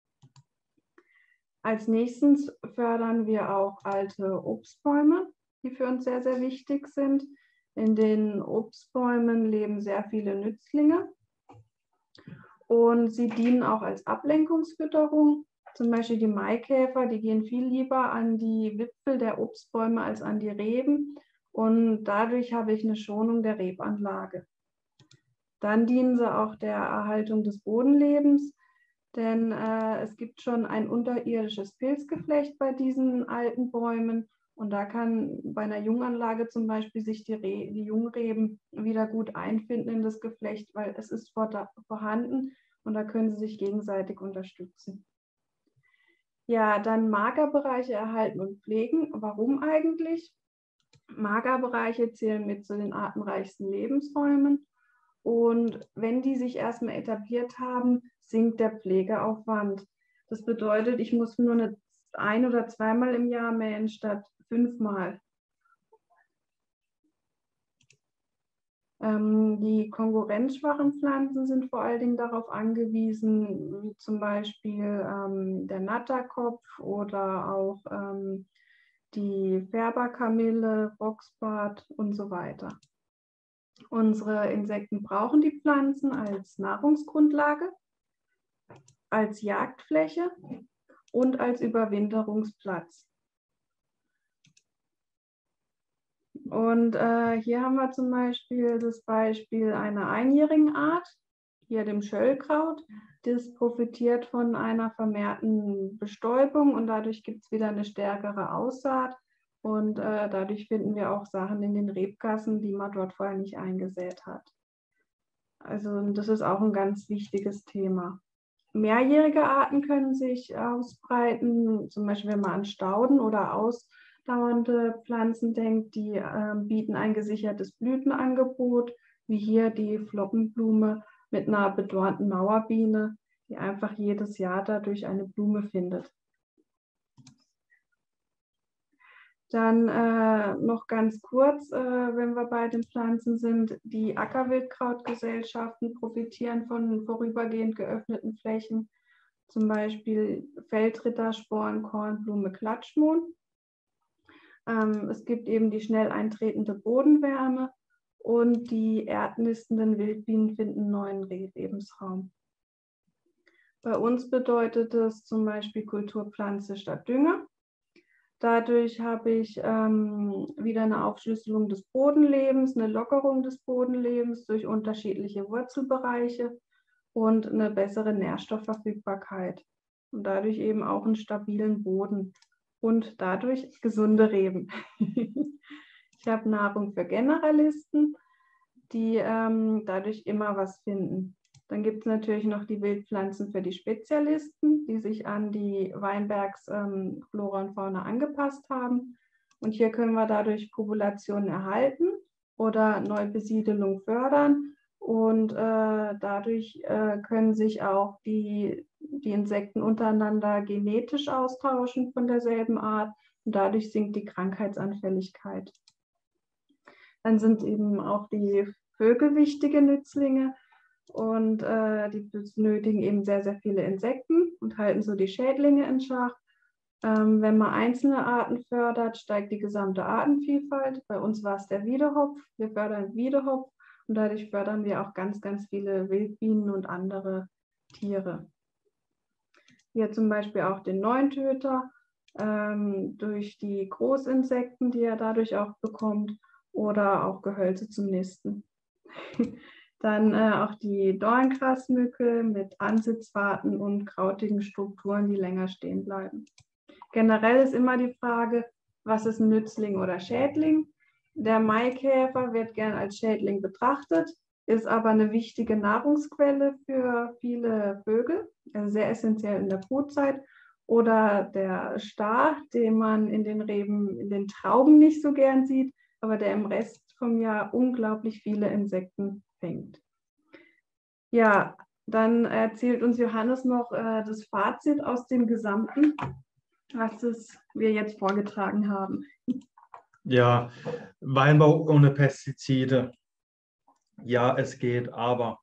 Speaker 4: Als nächstes fördern wir auch alte Obstbäume, die für uns sehr, sehr wichtig sind. In den Obstbäumen leben sehr viele Nützlinge und sie dienen auch als Ablenkungsfütterung. Zum Beispiel die Maikäfer, die gehen viel lieber an die Wipfel der Obstbäume als an die Reben und dadurch habe ich eine Schonung der Rebanlage. Dann dienen sie auch der Erhaltung des Bodenlebens. Denn es gibt schon ein unterirdisches Pilzgeflecht bei diesen alten Bäumen und da kann bei einer Junganlage zum Beispiel sich die Jungreben wieder gut einfinden in das Geflecht, weil es ist vorhanden und da können sie sich gegenseitig unterstützen. Ja, dann Magerbereiche erhalten und pflegen. Warum eigentlich? Magerbereiche zählen mit zu den artenreichsten Lebensräumen. Und wenn die sich erstmal etabliert haben, sinkt der Pflegeaufwand. Das bedeutet, ich muss nur ein- oder zweimal im Jahr mähen statt 5-mal. Die konkurrenzschwachen Pflanzen sind vor allen Dingen darauf angewiesen, wie zum Beispiel der Natterkopf oder auch die Färberkamille, Boxbart und so weiter. Unsere Insekten brauchen die Pflanzen als Nahrungsgrundlage, als Jagdfläche und als Überwinterungsplatz. Und hier haben wir zum Beispiel das Beispiel einer einjährigen Art, hier dem Schöllkraut. Das profitiert von einer vermehrten Bestäubung und dadurch gibt es wieder eine stärkere Aussaat. Und dadurch finden wir auch Sachen in den Rebgassen, die man dort vorher nicht eingesät hat. Also das ist auch ein ganz wichtiges Thema. Mehrjährige Arten können sich ausbreiten, zum Beispiel wenn man an Stauden oder ausdauernde Pflanzen denkt, die bieten ein gesichertes Blütenangebot, wie hier die Flockenblume mit einer bedornten Mauerbiene, die einfach jedes Jahr dadurch eine Blume findet. Dann noch ganz kurz, wenn wir bei den Pflanzen sind, die Ackerwildkrautgesellschaften profitieren von vorübergehend geöffneten Flächen, zum Beispiel Feldrittersporn, Kornblume, Klatschmohn. Es gibt eben die schnell eintretende Bodenwärme und die erdnistenden Wildbienen finden neuen Lebensraum. Bei uns bedeutet es zum Beispiel Kulturpflanze statt Dünger. Dadurch habe ich wieder eine Aufschlüsselung des Bodenlebens, eine Lockerung des Bodenlebens durch unterschiedliche Wurzelbereiche und eine bessere Nährstoffverfügbarkeit und dadurch eben auch einen stabilen Boden und dadurch gesunde Reben. Ich habe Nahrung für Generalisten, die dadurch immer was finden. Dann gibt es natürlich noch die Wildpflanzen für die Spezialisten, die sich an die Weinbergs Flora und Fauna angepasst haben. Und hier können wir dadurch Populationen erhalten oder Neubesiedelung fördern. Und dadurch können sich auch die Insekten untereinander genetisch austauschen von derselben Art. Und dadurch sinkt die Krankheitsanfälligkeit. Dann sind eben auch die Vögel wichtige Nützlinge. Und die benötigen eben sehr, sehr viele Insekten und halten so die Schädlinge in Schach. Wenn man einzelne Arten fördert, steigt die gesamte Artenvielfalt. Bei uns war es der Wiedehopf. Wir fördern Wiedehopf und dadurch fördern wir auch ganz, ganz viele Wildbienen und andere Tiere. Hier zum Beispiel auch den Neuntöter durch die Großinsekten, die er dadurch auch bekommt, oder auch Gehölze zum Nisten. Dann auch die Dorngrasmücke mit Ansitzfahrten und krautigen Strukturen, die länger stehen bleiben. Generell ist immer die Frage, was ist ein Nützling oder Schädling? Der Maikäfer wird gern als Schädling betrachtet, ist aber eine wichtige Nahrungsquelle für viele Vögel, also sehr essentiell in der Brutzeit. oder der Star, den man in den Reben, in den Trauben nicht so gern sieht, aber der im Rest vom Jahr unglaublich viele Insekten fängt. Ja, dann erzählt uns Johannes noch das Fazit aus dem Gesamten, was wir jetzt vorgetragen haben.
Speaker 2: Ja, Weinbau ohne Pestizide. Ja, es geht, aber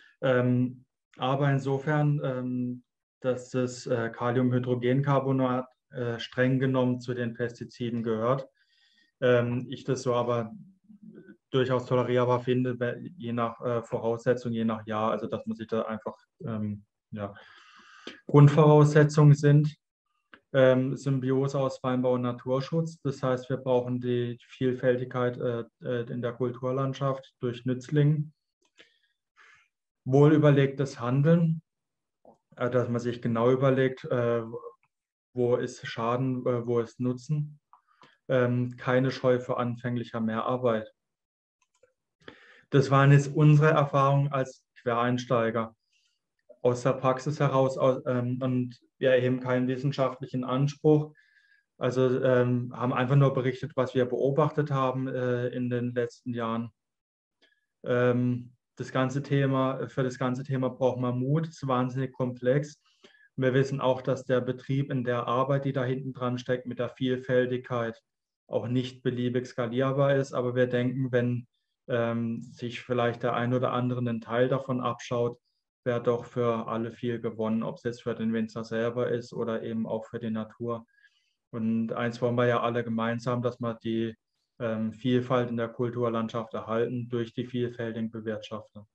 Speaker 2: insofern, dass das Kaliumhydrogencarbonat streng genommen zu den Pestiziden gehört. Ich das so aber durchaus tolerierbar finde, je nach Voraussetzung, je nach Jahr, also dass man sich da einfach ja, Grundvoraussetzungen sind. Symbiose aus Weinbau und Naturschutz. Das heißt, wir brauchen die Vielfältigkeit in der Kulturlandschaft durch Nützling. Wohlüberlegtes Handeln, dass man sich genau überlegt, wo ist Schaden, wo ist Nutzen. Keine Scheu vor anfänglicher Mehrarbeit. Das waren jetzt unsere Erfahrungen als Quereinsteiger aus der Praxis heraus und wir erheben keinen wissenschaftlichen Anspruch. Also haben einfach nur berichtet, was wir beobachtet haben in den letzten Jahren. Für das ganze Thema braucht man Mut, es ist wahnsinnig komplex. Wir wissen auch, dass der Betrieb in der Arbeit, die da hinten dran steckt, mit der Vielfältigkeit auch nicht beliebig skalierbar ist. Aber wir denken, wenn sich vielleicht der ein oder andere einen Teil davon abschaut, wäre doch für alle viel gewonnen, ob es jetzt für den Winzer selber ist oder eben auch für die Natur. Und eins wollen wir ja alle gemeinsam, dass wir die Vielfalt in der Kulturlandschaft erhalten durch die vielfältigen Bewirtschafter.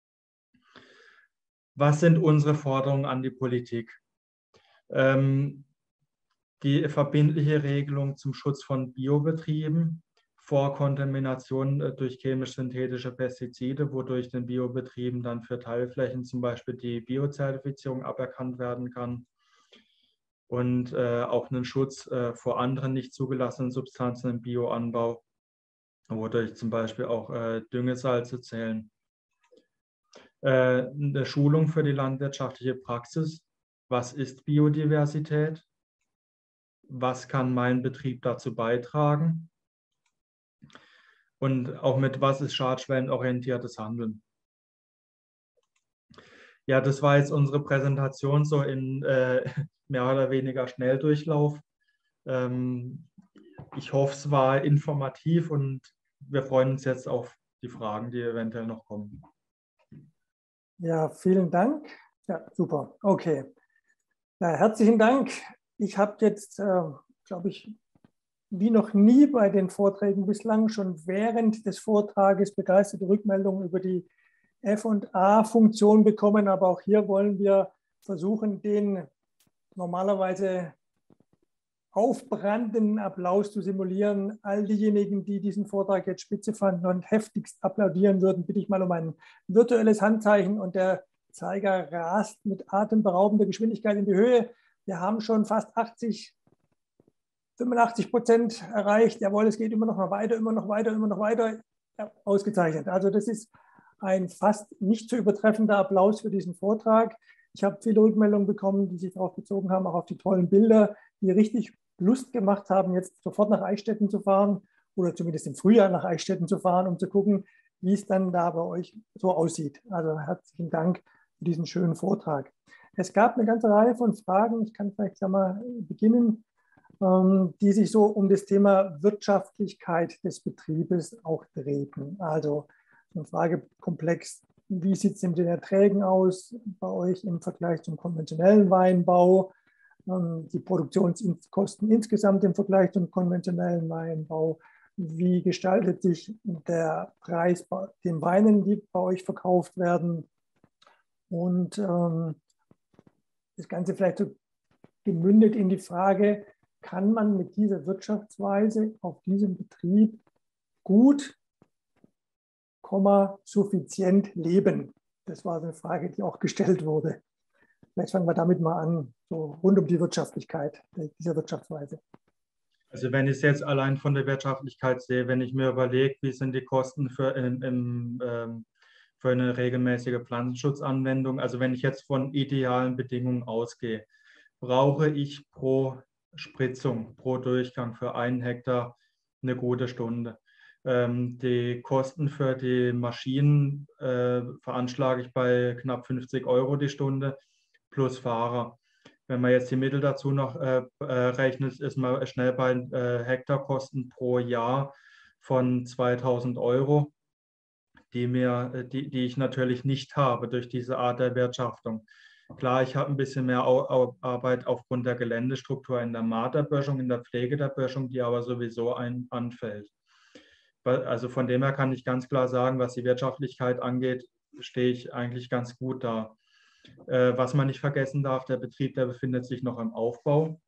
Speaker 2: Was sind unsere Forderungen an die Politik? Die verbindliche Regelung zum Schutz von Biobetrieben vor Kontamination durch chemisch-synthetische Pestizide, wodurch den Biobetrieben dann für Teilflächen zum Beispiel die Biozertifizierung aberkannt werden kann. Und auch einen Schutz vor anderen nicht zugelassenen Substanzen im Bioanbau, wodurch zum Beispiel auch Düngesalze zählen. Eine Schulung für die landwirtschaftliche Praxis. Was ist Biodiversität? Was kann mein Betrieb dazu beitragen? Und auch mit was ist schadschwellenorientiertes Handeln? Ja, das war jetzt unsere Präsentation so in mehr oder weniger Schnelldurchlauf. Ich hoffe, es war informativ und wir freuen uns jetzt auf die Fragen, die eventuell noch kommen.
Speaker 1: Ja, vielen Dank. Ja, super. Okay. Ja, herzlichen Dank. Ich habe jetzt, glaube ich, wie noch nie bei den Vorträgen bislang schon während des Vortrages begeisterte Rückmeldungen über die F&A-Funktion bekommen. Aber auch hier wollen wir versuchen, den normalerweise aufbrandenden Applaus zu simulieren. All diejenigen, die diesen Vortrag jetzt spitze fanden und heftigst applaudieren würden, bitte ich mal um ein virtuelles Handzeichen und der Zeiger rast mit atemberaubender Geschwindigkeit in die Höhe. Wir haben schon fast 85% erreicht. Jawohl, es geht immer noch weiter, immer noch weiter, immer noch weiter. Ja, ausgezeichnet. Also das ist ein fast nicht zu übertreffender Applaus für diesen Vortrag. Ich habe viele Rückmeldungen bekommen, die sich darauf bezogen haben, auch auf die tollen Bilder, die richtig Lust gemacht haben, jetzt sofort nach Eichstätten zu fahren oder zumindest im Frühjahr nach Eichstätten zu fahren, um zu gucken, wie es dann da bei euch so aussieht. Also herzlichen Dank für diesen schönen Vortrag. Es gab eine ganze Reihe von Fragen, ich kann vielleicht mal beginnen, die sich so um das Thema Wirtschaftlichkeit des Betriebes auch drehten. Also eine Fragekomplex, wie sieht es mit den Erträgen aus bei euch im Vergleich zum konventionellen Weinbau, die Produktionskosten insgesamt im Vergleich zum konventionellen Weinbau, wie gestaltet sich der Preis bei den Weinen, die bei euch verkauft werden und das Ganze vielleicht so gemündet in die Frage, kann man mit dieser Wirtschaftsweise auf diesem Betrieb gut, suffizient leben? Das war eine Frage, die auch gestellt wurde. Vielleicht fangen wir damit mal an, so rund um die Wirtschaftlichkeit dieser Wirtschaftsweise.
Speaker 2: Also wenn ich es jetzt allein von der Wirtschaftlichkeit sehe, wenn ich mir überlege, wie sind die Kosten für eine regelmäßige Pflanzenschutzanwendung, also wenn ich jetzt von idealen Bedingungen ausgehe, brauche ich pro Spritzung, pro Durchgang für 1 Hektar eine gute Stunde. Die Kosten für die Maschinen veranschlage ich bei knapp 50 € die Stunde plus Fahrer. Wenn man jetzt die Mittel dazu noch rechnet, ist man schnell bei Hektarkosten pro Jahr von 2.000 €, die ich natürlich nicht habe durch diese Art der Wirtschaftung. Klar, ich habe ein bisschen mehr Arbeit aufgrund der Geländestruktur in der Marterböschung, in der Pflege der Böschung, die aber sowieso anfällt. Also von dem her kann ich ganz klar sagen, was die Wirtschaftlichkeit angeht, stehe ich eigentlich ganz gut da. Was man nicht vergessen darf, der Betrieb, der befindet sich noch im Aufbau,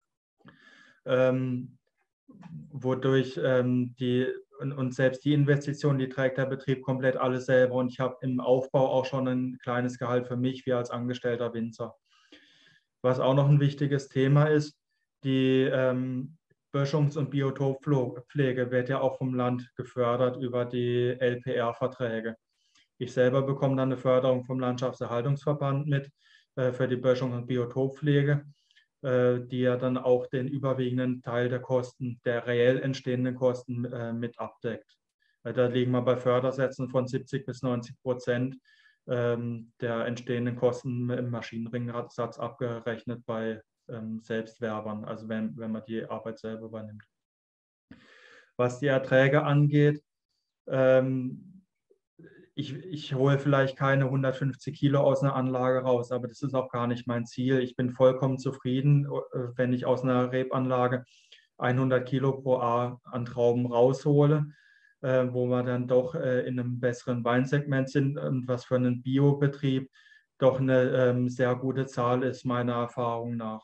Speaker 2: wodurch und selbst die Investition, die trägt der Betrieb komplett alles selber. Und ich habe im Aufbau auch schon ein kleines Gehalt für mich, wie als angestellter Winzer. Was auch noch ein wichtiges Thema ist, die Böschungs- und Biotoppflege wird ja auch vom Land gefördert über die LPR-Verträge. Ich selber bekomme dann eine Förderung vom Landschaftserhaltungsverband mit für die Böschung- und Biotoppflege, die ja dann auch den überwiegenden Teil der Kosten, der reell entstehenden Kosten mit abdeckt. Da liegen wir bei Fördersätzen von 70-90% der entstehenden Kosten im Maschinenringsatz abgerechnet bei Selbstwerbern, also wenn man die Arbeit selber übernimmt. Was die Erträge angeht, ich hole vielleicht keine 150 Kilo aus einer Anlage raus, aber das ist auch gar nicht mein Ziel. Ich bin vollkommen zufrieden, wenn ich aus einer Rebanlage 100 Kilo pro Jahr an Trauben raushole, wo wir dann doch in einem besseren Weinsegment sind und was für einen Biobetrieb doch eine sehr gute Zahl ist, meiner Erfahrung nach.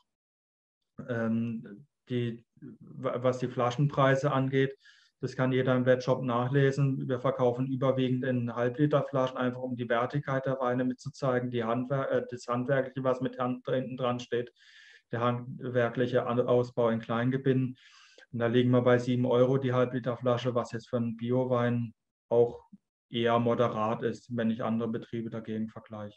Speaker 2: Was die Flaschenpreise angeht, das kann jeder im Webshop nachlesen. Wir verkaufen überwiegend in Halbliterflaschen, einfach um die Wertigkeit der Weine mitzuzeigen, das Handwerkliche, was mit hinten dran steht, der handwerkliche Ausbau in Kleingebinden. Und da liegen wir bei 7 € die Halbliterflasche, was jetzt für einen Biowein auch eher moderat ist, wenn ich andere Betriebe dagegen vergleiche.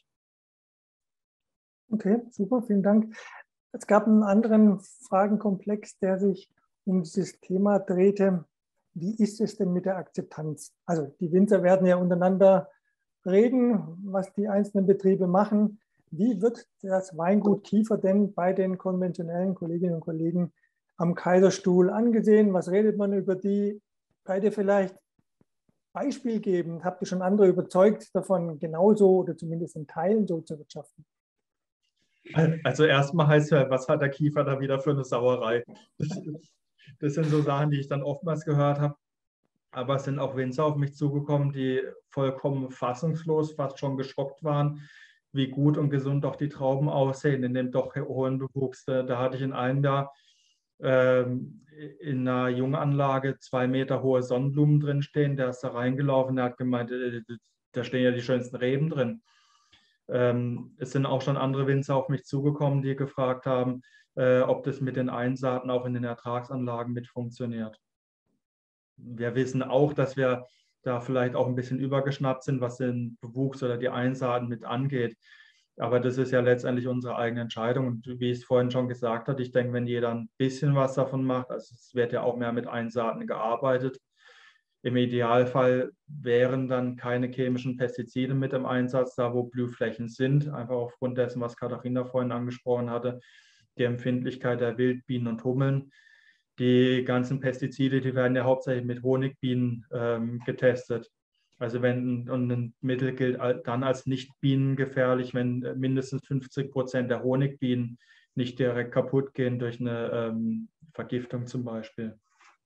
Speaker 1: Okay, super, vielen Dank. Es gab einen anderen Fragenkomplex, der sich um dieses Thema drehte. Wie ist es denn mit der Akzeptanz? Also die Winzer werden ja untereinander reden, was die einzelnen Betriebe machen. Wie wird das Weingut Kiefer denn bei den konventionellen Kolleginnen und Kollegen am Kaiserstuhl angesehen? Was redet man über die? Beide vielleicht Beispiel geben. Habt ihr schon andere überzeugt davon, genauso oder zumindest in Teilen so zu wirtschaften?
Speaker 2: Also erstmal heißt ja, was hat der Kiefer da wieder für eine Sauerei? Das sind so Sachen, die ich dann oftmals gehört habe. Aber es sind auch Winzer auf mich zugekommen, die vollkommen fassungslos, fast schon geschockt waren, wie gut und gesund doch die Trauben aussehen in dem doch hohen Bewuchs. Da hatte ich in einem Jahr in einer Junganlage 2 Meter hohe Sonnenblumen drin stehen. Der ist da reingelaufen, der hat gemeint, da stehen ja die schönsten Reben drin. Es sind auch schon andere Winzer auf mich zugekommen, die gefragt haben, ob das mit den Einsaaten auch in den Ertragsanlagen mit funktioniert. Wir wissen auch, dass wir da vielleicht auch ein bisschen übergeschnappt sind, was den Bewuchs oder die Einsaaten mit angeht. Aber das ist ja letztendlich unsere eigene Entscheidung. Und wie ich es vorhin schon gesagt habe, ich denke, wenn jeder ein bisschen was davon macht, also es wird ja auch mehr mit Einsaaten gearbeitet. Im Idealfall wären dann keine chemischen Pestizide mit im Einsatz, da wo Blühflächen sind, einfach aufgrund dessen, was Katharina vorhin angesprochen hatte, die Empfindlichkeit der Wildbienen und Hummeln. Die ganzen Pestizide, die werden ja hauptsächlich mit Honigbienen getestet. Also wenn ein Mittel gilt dann als nicht bienengefährlich, wenn mindestens 50% der Honigbienen nicht direkt kaputt gehen durch eine Vergiftung zum Beispiel.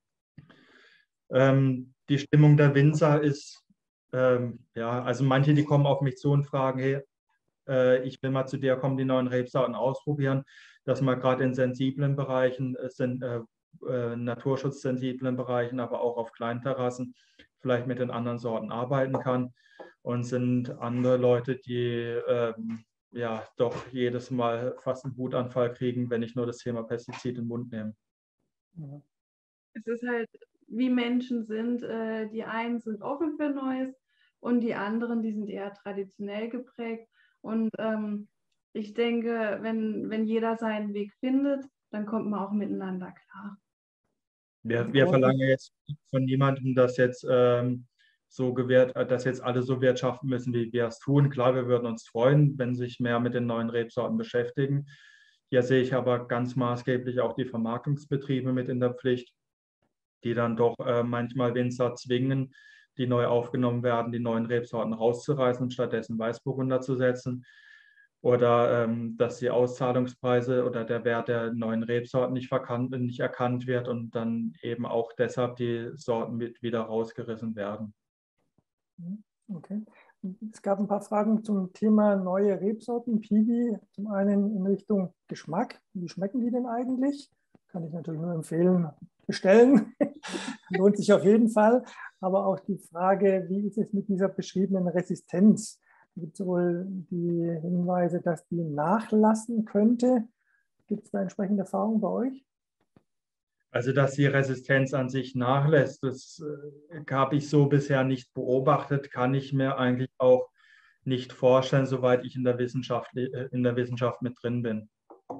Speaker 2: Die Stimmung der Winzer ist, ja, also manche, die kommen auf mich zu und fragen, hey, ich will mal zu dir kommen, die neuen Rebsorten ausprobieren, dass man gerade in sensiblen Bereichen, naturschutzsensiblen Bereichen, aber auch auf Kleinterrassen vielleicht mit den anderen Sorten arbeiten kann. Und sind andere Leute, die ja doch jedes Mal fast einen Wutanfall kriegen, wenn ich nur das Thema Pestizid in den Mund nehme.
Speaker 4: Es ist halt, wie Menschen sind, die einen sind offen für Neues und die anderen, die sind eher traditionell geprägt. Und ich denke, wenn jeder seinen Weg findet, dann kommt man auch miteinander klar.
Speaker 2: Wir verlangen jetzt von niemandem, dass jetzt dass jetzt alle so wirtschaften müssen, wie wir es tun. Klar, wir würden uns freuen, wenn sich mehr mit den neuen Rebsorten beschäftigen. Hier sehe ich aber ganz maßgeblich auch die Vermarktungsbetriebe mit in der Pflicht, die dann doch manchmal Winzer zwingen, die neu aufgenommen werden, die neuen Rebsorten rauszureißen und stattdessen Weißburgunder zu setzen. Oder dass die Auszahlungspreise oder der Wert der neuen Rebsorten nicht erkannt wird und dann eben auch deshalb die Sorten wieder rausgerissen werden.
Speaker 1: Okay. Es gab ein paar Fragen zum Thema neue Rebsorten, Piwi. Zum einen in Richtung Geschmack. Wie schmecken die denn eigentlich? Kann ich natürlich nur empfehlen, bestellen. Lohnt sich auf jeden Fall. Aber auch die Frage, wie ist es mit dieser beschriebenen Resistenz? Es gibt sowohl die Hinweise, dass die nachlassen könnte. Gibt es da entsprechende Erfahrungen bei euch?
Speaker 2: Also, dass die Resistenz an sich nachlässt, das habe ich so bisher nicht beobachtet, kann ich mir eigentlich auch nicht vorstellen, soweit ich in der Wissenschaft mit drin bin.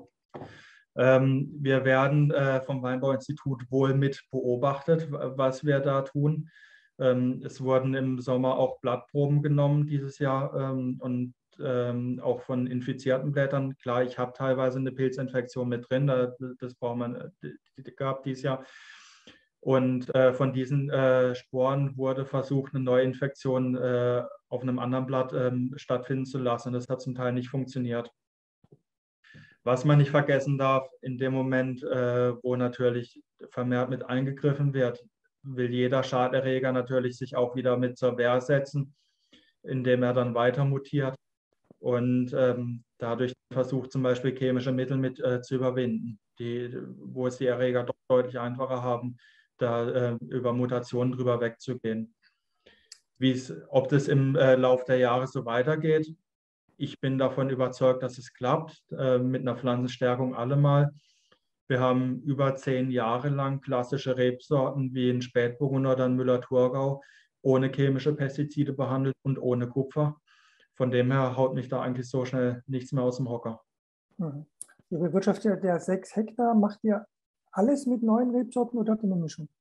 Speaker 2: Wir werden vom Weinbauinstitut wohl mit beobachtet, was wir da tun. Es wurden im Sommer auch Blattproben genommen dieses Jahr und auch von infizierten Blättern. Klar, ich habe teilweise eine Pilzinfektion mit drin, das gab dieses Jahr. Und von diesen Sporen wurde versucht, eine Neuinfektion auf einem anderen Blatt stattfinden zu lassen. Das hat zum Teil nicht funktioniert. Was man nicht vergessen darf, in dem Moment, wo natürlich vermehrt mit eingegriffen wird, will jeder Schaderreger natürlich sich auch wieder mit zur Wehr setzen, indem er dann weiter mutiert und dadurch versucht zum Beispiel chemische Mittel mit zu überwinden, wo es die Erreger doch deutlich einfacher haben, da über Mutationen drüber wegzugehen. Ob das im Laufe der Jahre so weitergeht, ich bin davon überzeugt, dass es klappt, mit einer Pflanzenstärkung allemal. Wir haben über 10 Jahre lang klassische Rebsorten wie in Spätburgunder oder in Müller-Thurgau ohne chemische Pestizide behandelt und ohne Kupfer. Von dem her haut mich da eigentlich so schnell nichts mehr aus dem Hocker.
Speaker 1: Ihr bewirtschaftet ja 6 Hektar. Macht ihr alles mit neuen Rebsorten oder habt ihr eine Mischung?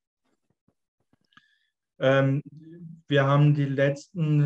Speaker 2: Wir haben die letzten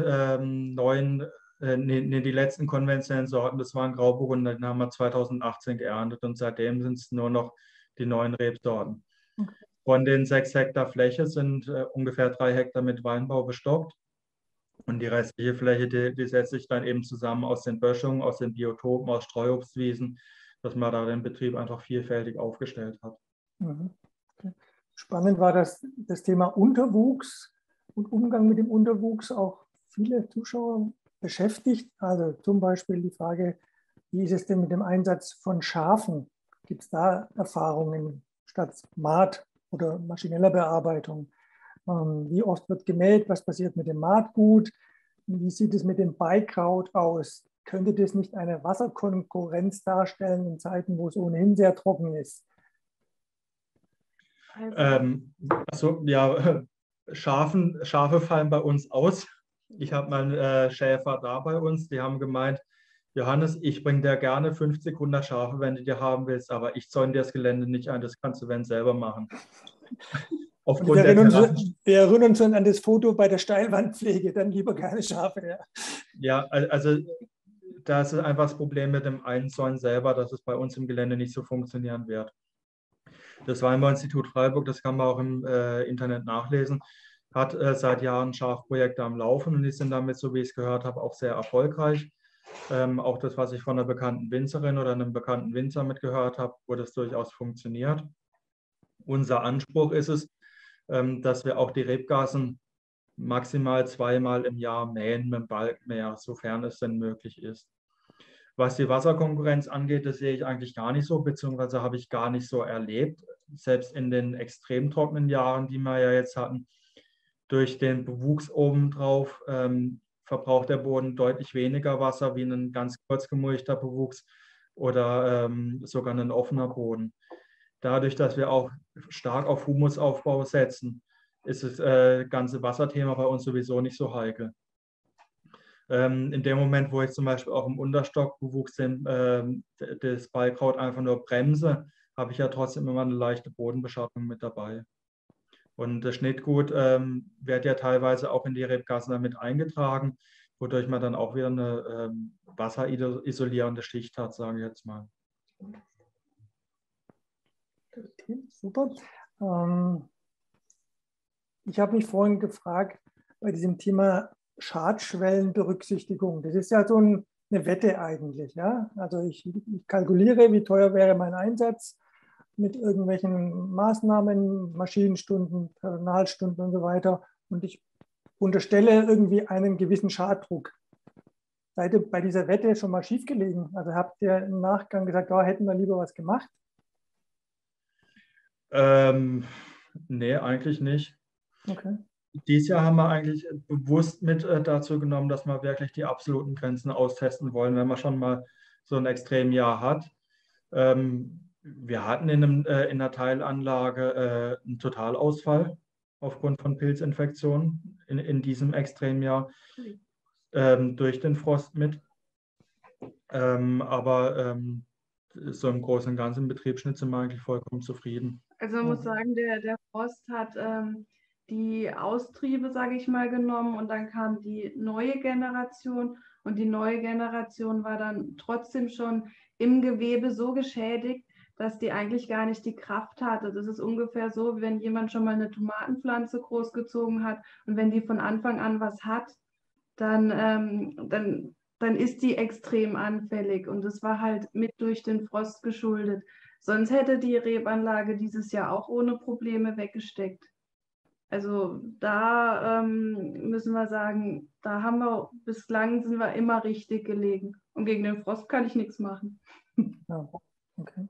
Speaker 2: die letzten konventionellen Sorten, das waren Grauburgunder, die haben wir 2018 geerntet und seitdem sind es nur noch die neuen Rebsorten. Okay. Von den 6 Hektar Fläche sind ungefähr 3 Hektar mit Weinbau bestockt und die restliche Fläche, die setzt sich dann eben zusammen aus den Böschungen, aus den Biotopen, aus Streuobstwiesen, dass man da den Betrieb einfach vielfältig aufgestellt hat.
Speaker 1: Okay. Spannend war das Thema Unterwuchs und Umgang mit dem Unterwuchs auch viele Zuschauer beschäftigt. Also zum Beispiel die Frage, wie ist es denn mit dem Einsatz von Schafen? Gibt es da Erfahrungen statt Maat oder maschineller Bearbeitung? Wie oft wird gemäht? Was passiert mit dem Maatgut? Wie sieht es mit dem Beikraut aus? Könnte das nicht eine Wasserkonkurrenz darstellen in Zeiten, wo es ohnehin sehr trocken ist?
Speaker 2: Schafe fallen bei uns aus. Ich habe meinen Schäfer da bei uns, die haben gemeint, Johannes, ich bringe dir gerne 50, 100 Schafe, wenn du die haben willst, aber ich zäune dir das Gelände nicht ein, das kannst du wenn selber machen.
Speaker 1: Wir erinnern uns schon an das Foto bei der Steilwandpflege, dann lieber keine Schafe.
Speaker 2: Ja, also das ist einfach das Problem mit dem Einzäunen selber, dass es bei uns im Gelände nicht so funktionieren wird. Das Weinbauinstitut Freiburg, das kann man auch im Internet nachlesen, hat seit Jahren Schafprojekte am Laufen und die sind damit, so wie ich es gehört habe, auch sehr erfolgreich. Auch das, was ich von einer bekannten Winzerin oder einem bekannten Winzer mitgehört habe, wo das durchaus funktioniert. Unser Anspruch ist es, dass wir auch die Rebgassen maximal 2-mal im Jahr mähen mit dem Balkenmäher, sofern es denn möglich ist. Was die Wasserkonkurrenz angeht, das sehe ich eigentlich gar nicht so, beziehungsweise habe ich gar nicht so erlebt. Selbst in den extrem trockenen Jahren, die wir ja jetzt hatten, durch den Bewuchs obendrauf verbraucht der Boden deutlich weniger Wasser wie ein ganz kurz gemulchter Bewuchs oder sogar ein offener Boden. Dadurch, dass wir auch stark auf Humusaufbau setzen, ist das ganze Wasserthema bei uns sowieso nicht so heikel. In dem Moment, wo ich zum Beispiel auch im Unterstockbewuchs das Beikraut einfach nur bremse, habe ich ja trotzdem immer eine leichte Bodenbeschattung mit dabei. Und das Schnittgut wird ja teilweise auch in die Rebgassen damit eingetragen, wodurch man dann auch wieder eine wasserisolierende Schicht hat, sage ich jetzt mal.
Speaker 1: Okay, super. Ich habe mich vorhin gefragt, bei diesem Thema Schadschwellenberücksichtigung. Das ist ja so eine Wette eigentlich. Ja? Also ich kalkuliere, wie teuer wäre mein Einsatz mit irgendwelchen Maßnahmen, Maschinenstunden, Personalstunden und so weiter. Und ich unterstelle irgendwie einen gewissen Schaddruck. Seid ihr bei dieser Wette schon mal schief gelegen? Also habt ihr im Nachgang gesagt, oh, hätten wir lieber was gemacht?
Speaker 2: Nee, eigentlich nicht.
Speaker 1: Okay.
Speaker 2: Dieses Jahr haben wir eigentlich bewusst mit dazu genommen, dass wir wirklich die absoluten Grenzen austesten wollen, wenn man schon mal so ein Extremjahr hat. Wir hatten in der Teilanlage einen Totalausfall aufgrund von Pilzinfektionen in diesem Extremjahr durch den Frost mit. Aber so im Großen und Ganzen im Betriebsschnitt sind wir eigentlich vollkommen zufrieden.
Speaker 4: Also man muss sagen, der Frost hat die Austriebe, sage ich mal, genommen und dann kam die neue Generation und die neue Generation war dann trotzdem schon im Gewebe so geschädigt, dass die eigentlich gar nicht die Kraft hatte. Das ist ungefähr so, wie wenn jemand schon mal eine Tomatenpflanze großgezogen hat und wenn die von Anfang an was hat, dann ist die extrem anfällig und das war halt mit durch den Frost geschuldet. Sonst hätte die Rebanlage dieses Jahr auch ohne Probleme weggesteckt. Also da müssen wir sagen, bislang sind wir immer richtig gelegen. Und gegen den Frost kann ich nichts machen.
Speaker 1: Ja, okay.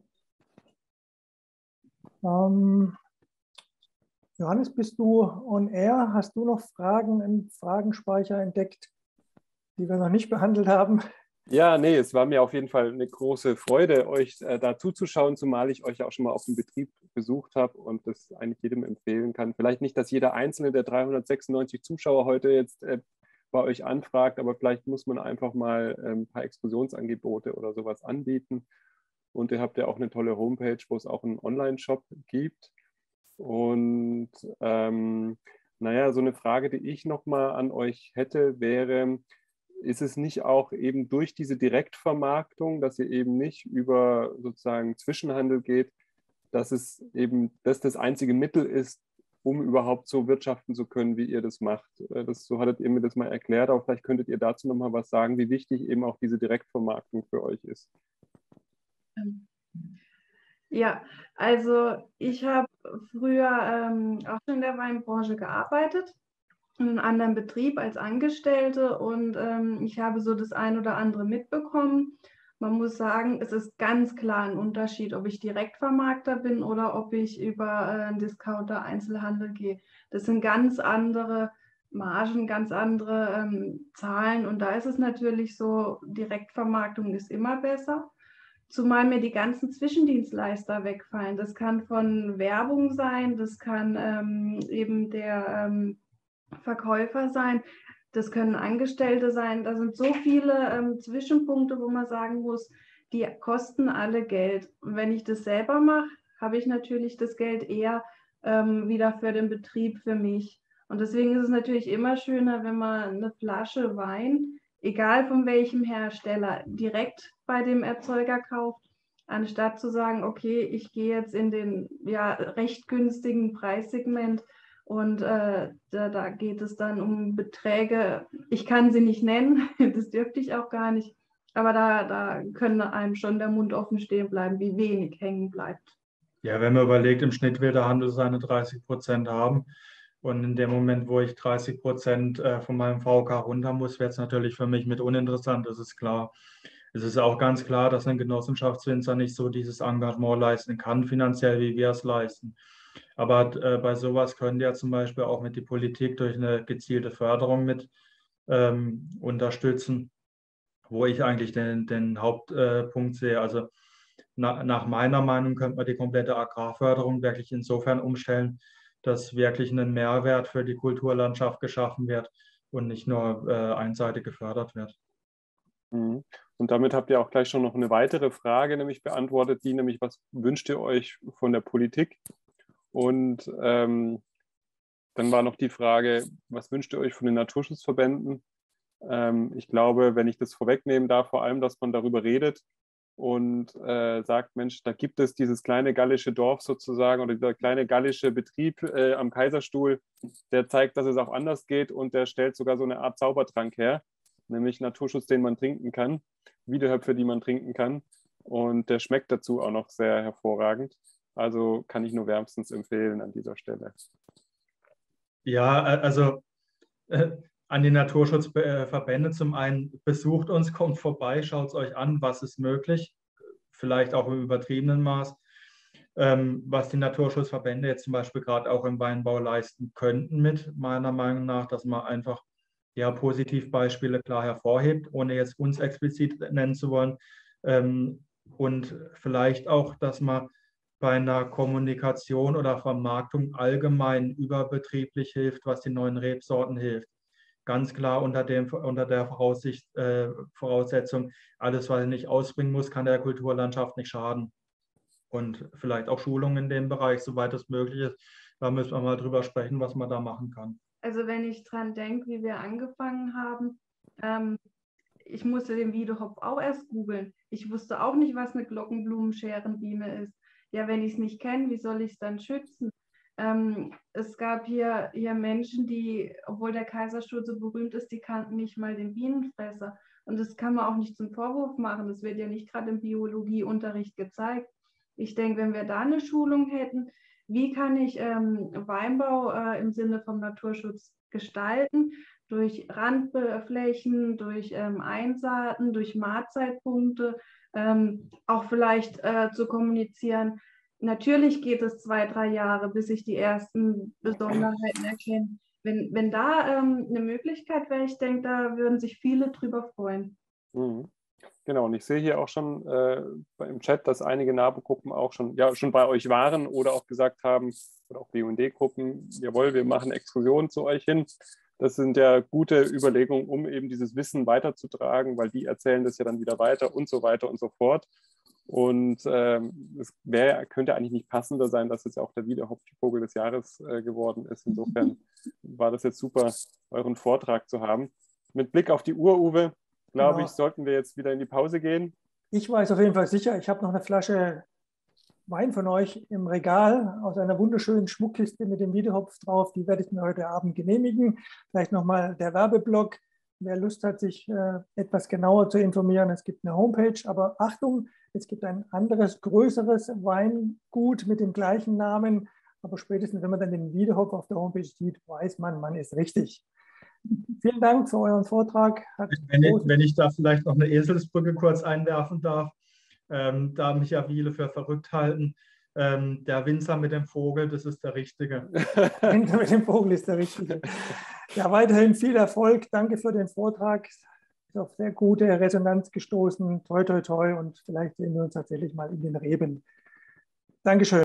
Speaker 1: Johannes, bist du on air? Hast du noch Fragen im Fragenspeicher entdeckt, die wir noch nicht behandelt haben?
Speaker 3: Ja, nee, es war mir auf jeden Fall eine große Freude, euch da zuzuschauen, zumal ich euch auch schon mal auf dem Betrieb besucht habe und das eigentlich jedem empfehlen kann. Vielleicht nicht, dass jeder einzelne der 396 Zuschauer heute jetzt bei euch anfragt, aber vielleicht muss man einfach mal ein paar Exkursionsangebote oder sowas anbieten. Und ihr habt ja auch eine tolle Homepage, wo es auch einen Online-Shop gibt. Und naja, so eine Frage, die ich nochmal an euch hätte, wäre, ist es nicht auch eben durch diese Direktvermarktung, dass ihr eben nicht über sozusagen Zwischenhandel geht, dass es eben das einzige Mittel ist, um überhaupt so wirtschaften zu können, wie ihr das macht? So hattet ihr mir das mal erklärt, aber vielleicht könntet ihr dazu nochmal was sagen, wie wichtig eben auch diese Direktvermarktung für euch ist.
Speaker 4: Ja, also ich habe früher auch schon in der Weinbranche gearbeitet, in einem anderen Betrieb als Angestellte und ich habe so das ein oder andere mitbekommen. Man muss sagen, es ist ganz klar ein Unterschied, ob ich Direktvermarkter bin oder ob ich über einen Discounter Einzelhandel gehe. Das sind ganz andere Margen, ganz andere Zahlen und da ist es natürlich so, Direktvermarktung ist immer besser. Zumal mir die ganzen Zwischendienstleister wegfallen. Das kann von Werbung sein, das kann eben der Verkäufer sein, das können Angestellte sein. Da sind so viele Zwischenpunkte, wo man sagen muss, die kosten alle Geld. Und wenn ich das selber mache, habe ich natürlich das Geld eher wieder für den Betrieb, für mich. Und deswegen ist es natürlich immer schöner, wenn man eine Flasche Wein, egal von welchem Hersteller, direkt bei dem Erzeuger kauft, anstatt zu sagen, okay, ich gehe jetzt in den recht günstigen Preissegment und da geht es dann um Beträge, ich kann sie nicht nennen, das dürfte ich auch gar nicht, aber da können einem schon der Mund offen stehen bleiben, wie wenig hängen bleibt.
Speaker 2: Ja, wenn man überlegt, im Schnitt will der Handel seine 30% haben. Und in dem Moment, wo ich 30% von meinem VK runter muss, wird es natürlich für mich mit uninteressant, das ist klar. Es ist auch ganz klar, dass ein Genossenschaftswinzer nicht so dieses Engagement leisten kann, finanziell, wie wir es leisten. Aber bei sowas können ja zum Beispiel auch mit die Politik durch eine gezielte Förderung mit unterstützen, wo ich eigentlich den Hauptpunkt sehe. Also nach meiner Meinung könnte man die komplette Agrarförderung wirklich insofern umstellen, dass wirklich ein Mehrwert für die Kulturlandschaft geschaffen wird, und nicht nur einseitig gefördert wird.
Speaker 3: Und damit habt ihr auch gleich schon noch eine weitere Frage nämlich beantwortet, die nämlich, was wünscht ihr euch von der Politik? Und dann war noch die Frage, was wünscht ihr euch von den Naturschutzverbänden? Ich glaube, wenn ich das vorwegnehmen darf, vor allem, dass man darüber redet und sagt, Mensch, da gibt es dieses kleine gallische Dorf sozusagen oder dieser kleine gallische Betrieb am Kaiserstuhl, der zeigt, dass es auch anders geht und der stellt sogar so eine Art Zaubertrank her, nämlich Naturschutz, den man trinken kann, Wiedehöpfe, die man trinken kann, und der schmeckt dazu auch noch sehr hervorragend. Also kann ich nur wärmstens empfehlen an dieser Stelle.
Speaker 2: Ja, also an die Naturschutzverbände zum einen, besucht uns, kommt vorbei, schaut es euch an, was ist möglich, vielleicht auch im übertriebenen Maß. Was die Naturschutzverbände jetzt zum Beispiel gerade auch im Weinbau leisten könnten mit, meiner Meinung nach, dass man einfach ja, Positivbeispiele klar hervorhebt, ohne jetzt uns explizit nennen zu wollen. Und vielleicht auch, dass man bei einer Kommunikation oder Vermarktung allgemein überbetrieblich hilft, was die neuen Rebsorten hilft. Ganz klar unter der Voraussetzung, alles, was ich nicht ausbringen muss, kann der Kulturlandschaft nicht schaden. Und vielleicht auch Schulungen in dem Bereich, soweit es möglich ist. Da müssen wir mal drüber sprechen, was man da machen kann.
Speaker 4: Also wenn ich dran denke, wie wir angefangen haben, ich musste den Wiedehopf auch erst googeln. Ich wusste auch nicht, was eine Glockenblumenscherenbiene ist. Ja, wenn ich es nicht kenne, wie soll ich es dann schützen? Es gab hier Menschen, die, obwohl der Kaiserstuhl so berühmt ist, die kannten nicht mal den Bienenfresser. Und das kann man auch nicht zum Vorwurf machen. Das wird ja nicht gerade im Biologieunterricht gezeigt. Ich denke, wenn wir da eine Schulung hätten, wie kann ich Weinbau im Sinne vom Naturschutz gestalten? Durch Randflächen, durch Einsaaten, durch Maatzeitpunkte, auch vielleicht zu kommunizieren. Natürlich geht es 2, 3 Jahre, bis ich die ersten Besonderheiten erkenne. Wenn da eine Möglichkeit wäre, ich denke, da würden sich viele drüber freuen.
Speaker 3: Mhm. Genau, und ich sehe hier auch schon im Chat, dass einige NABU-Gruppen auch schon bei euch waren oder auch gesagt haben, oder auch BUND-Gruppen, jawohl, wir machen Exkursionen zu euch hin. Das sind ja gute Überlegungen, um eben dieses Wissen weiterzutragen, weil die erzählen das ja dann wieder weiter und so weiter und so fort. Und es könnte eigentlich nicht passender sein, dass jetzt auch der Wiedehopfvogel des Jahres geworden ist. Insofern war das jetzt super, euren Vortrag zu haben. Mit Blick auf die Uhr, Uwe, glaube ich, sollten wir jetzt wieder in die Pause gehen.
Speaker 1: Ich weiß auf jeden Fall sicher, ich habe noch eine Flasche Wein von euch im Regal aus einer wunderschönen Schmuckkiste mit dem Wiedehopf drauf. Die werde ich mir heute Abend genehmigen. Vielleicht nochmal der Werbeblock. Wer Lust hat, sich etwas genauer zu informieren, es gibt eine Homepage. Aber Achtung, es gibt ein anderes, größeres Weingut mit dem gleichen Namen. Aber spätestens, wenn man dann den Wiedehopf auf der Homepage sieht, weiß man, man ist richtig. Vielen Dank für euren Vortrag.
Speaker 2: Wenn ich da vielleicht noch eine Eselsbrücke kurz einwerfen darf, da mich ja viele für verrückt halten. Der Winzer mit dem Vogel, das ist der Richtige.
Speaker 1: Der Winzer mit dem Vogel ist der Richtige. Ja, weiterhin viel Erfolg. Danke für den Vortrag. Ist auf sehr gute Resonanz gestoßen. Toi, toi, toi. Und vielleicht sehen wir uns tatsächlich mal in den Reben. Dankeschön.